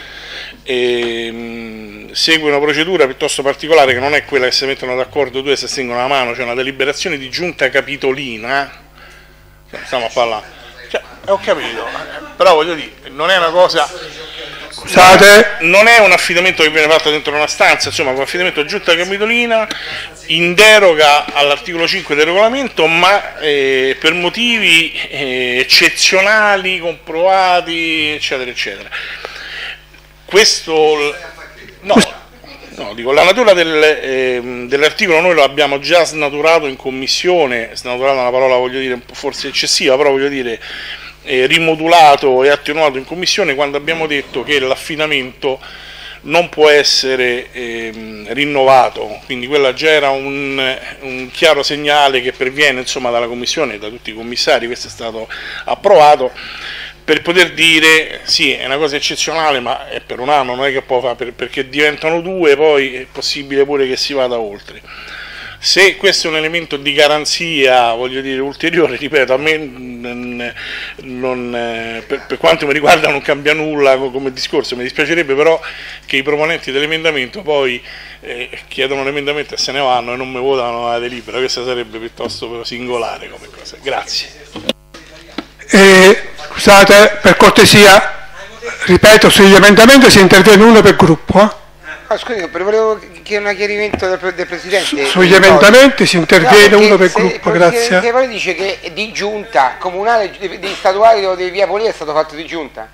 ehm, segue una procedura piuttosto particolare, che non è quella che si mettono d'accordo due e si stringono la mano, cioè una deliberazione di giunta capitolina. Stiamo a parlare, cioè, ho capito, però voglio dire, non è una cosa. Scusate. Non è un affidamento che viene fatto dentro una stanza, insomma, un affidamento a giunta capitolina in deroga all'articolo cinque del regolamento, ma eh, per motivi eh, eccezionali, comprovati, eccetera, eccetera. Questo, no, no dico, la natura del, eh, dell'articolo noi lo abbiamo già snaturato in commissione, snaturato è una parola, voglio dire, forse eccessiva, però voglio dire, Eh, rimodulato e attenuato in commissione, quando abbiamo detto che l'affidamento non può essere ehm, rinnovato, quindi quella già era un, un chiaro segnale che perviene insomma dalla commissione e da tutti i commissari. Questo è stato approvato per poter dire sì, è una cosa eccezionale, ma è per un anno, non è che può fare, per, perché diventano due, poi è possibile pure che si vada oltre. Se questo è un elemento di garanzia, voglio dire, ulteriore, ripeto, a me non, non, per, per quanto mi riguarda non cambia nulla come discorso, mi dispiacerebbe però che i proponenti dell'emendamento poi eh, chiedono l'emendamento e se ne vanno e non mi votano la delibera. Questa sarebbe piuttosto singolare come cosa. Grazie. Eh, scusate, per cortesia, ripeto, sugli emendamenti si interviene uno per gruppo. Eh? Ah, scusi, volevo chiedere un chiarimento del, del Presidente. Sugli emendamenti si interviene no, uno per se, gruppo, grazie. Che poi dice che di giunta comunale di, di statuario di Via Polieva è stato fatto di giunta.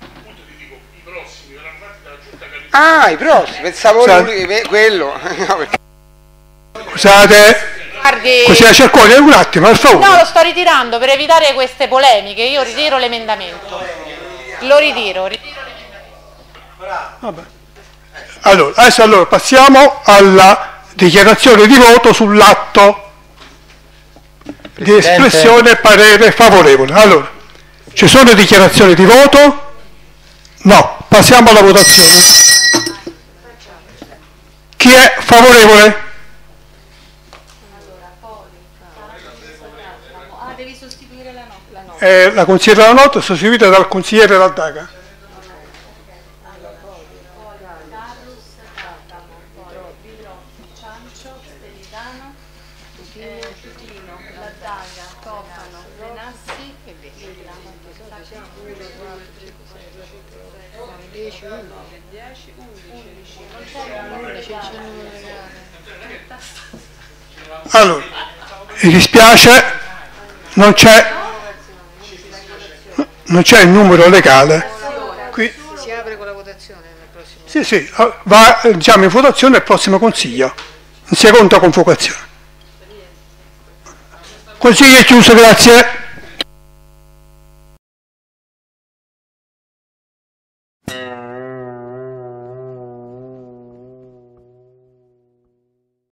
Ah, i prossimi, pensavo lui, quello. No, perché... Scusate, Guardi, così la Cerconi, un attimo, per favore. No, lo sto ritirando per evitare queste polemiche, io ritiro l'emendamento. Lo ritiro, ritiro l'emendamento. Vabbè. Allora, adesso allora passiamo alla dichiarazione di voto sull'atto di espressione parere favorevole. Allora, ci sono dichiarazioni di voto? No, passiamo alla votazione. Chi è favorevole? Ah, devi sostituire la nota. Eh, la consigliera Lanotto è sostituita dal consigliere Laddaga. Allora, mi dispiace, non c'è non c'è il numero legale. Qui. Si apre con la votazione nel prossimo. Sì, sì, va diciamo, in votazione il prossimo consiglio, in seconda convocazione. Consiglio è chiuso, grazie.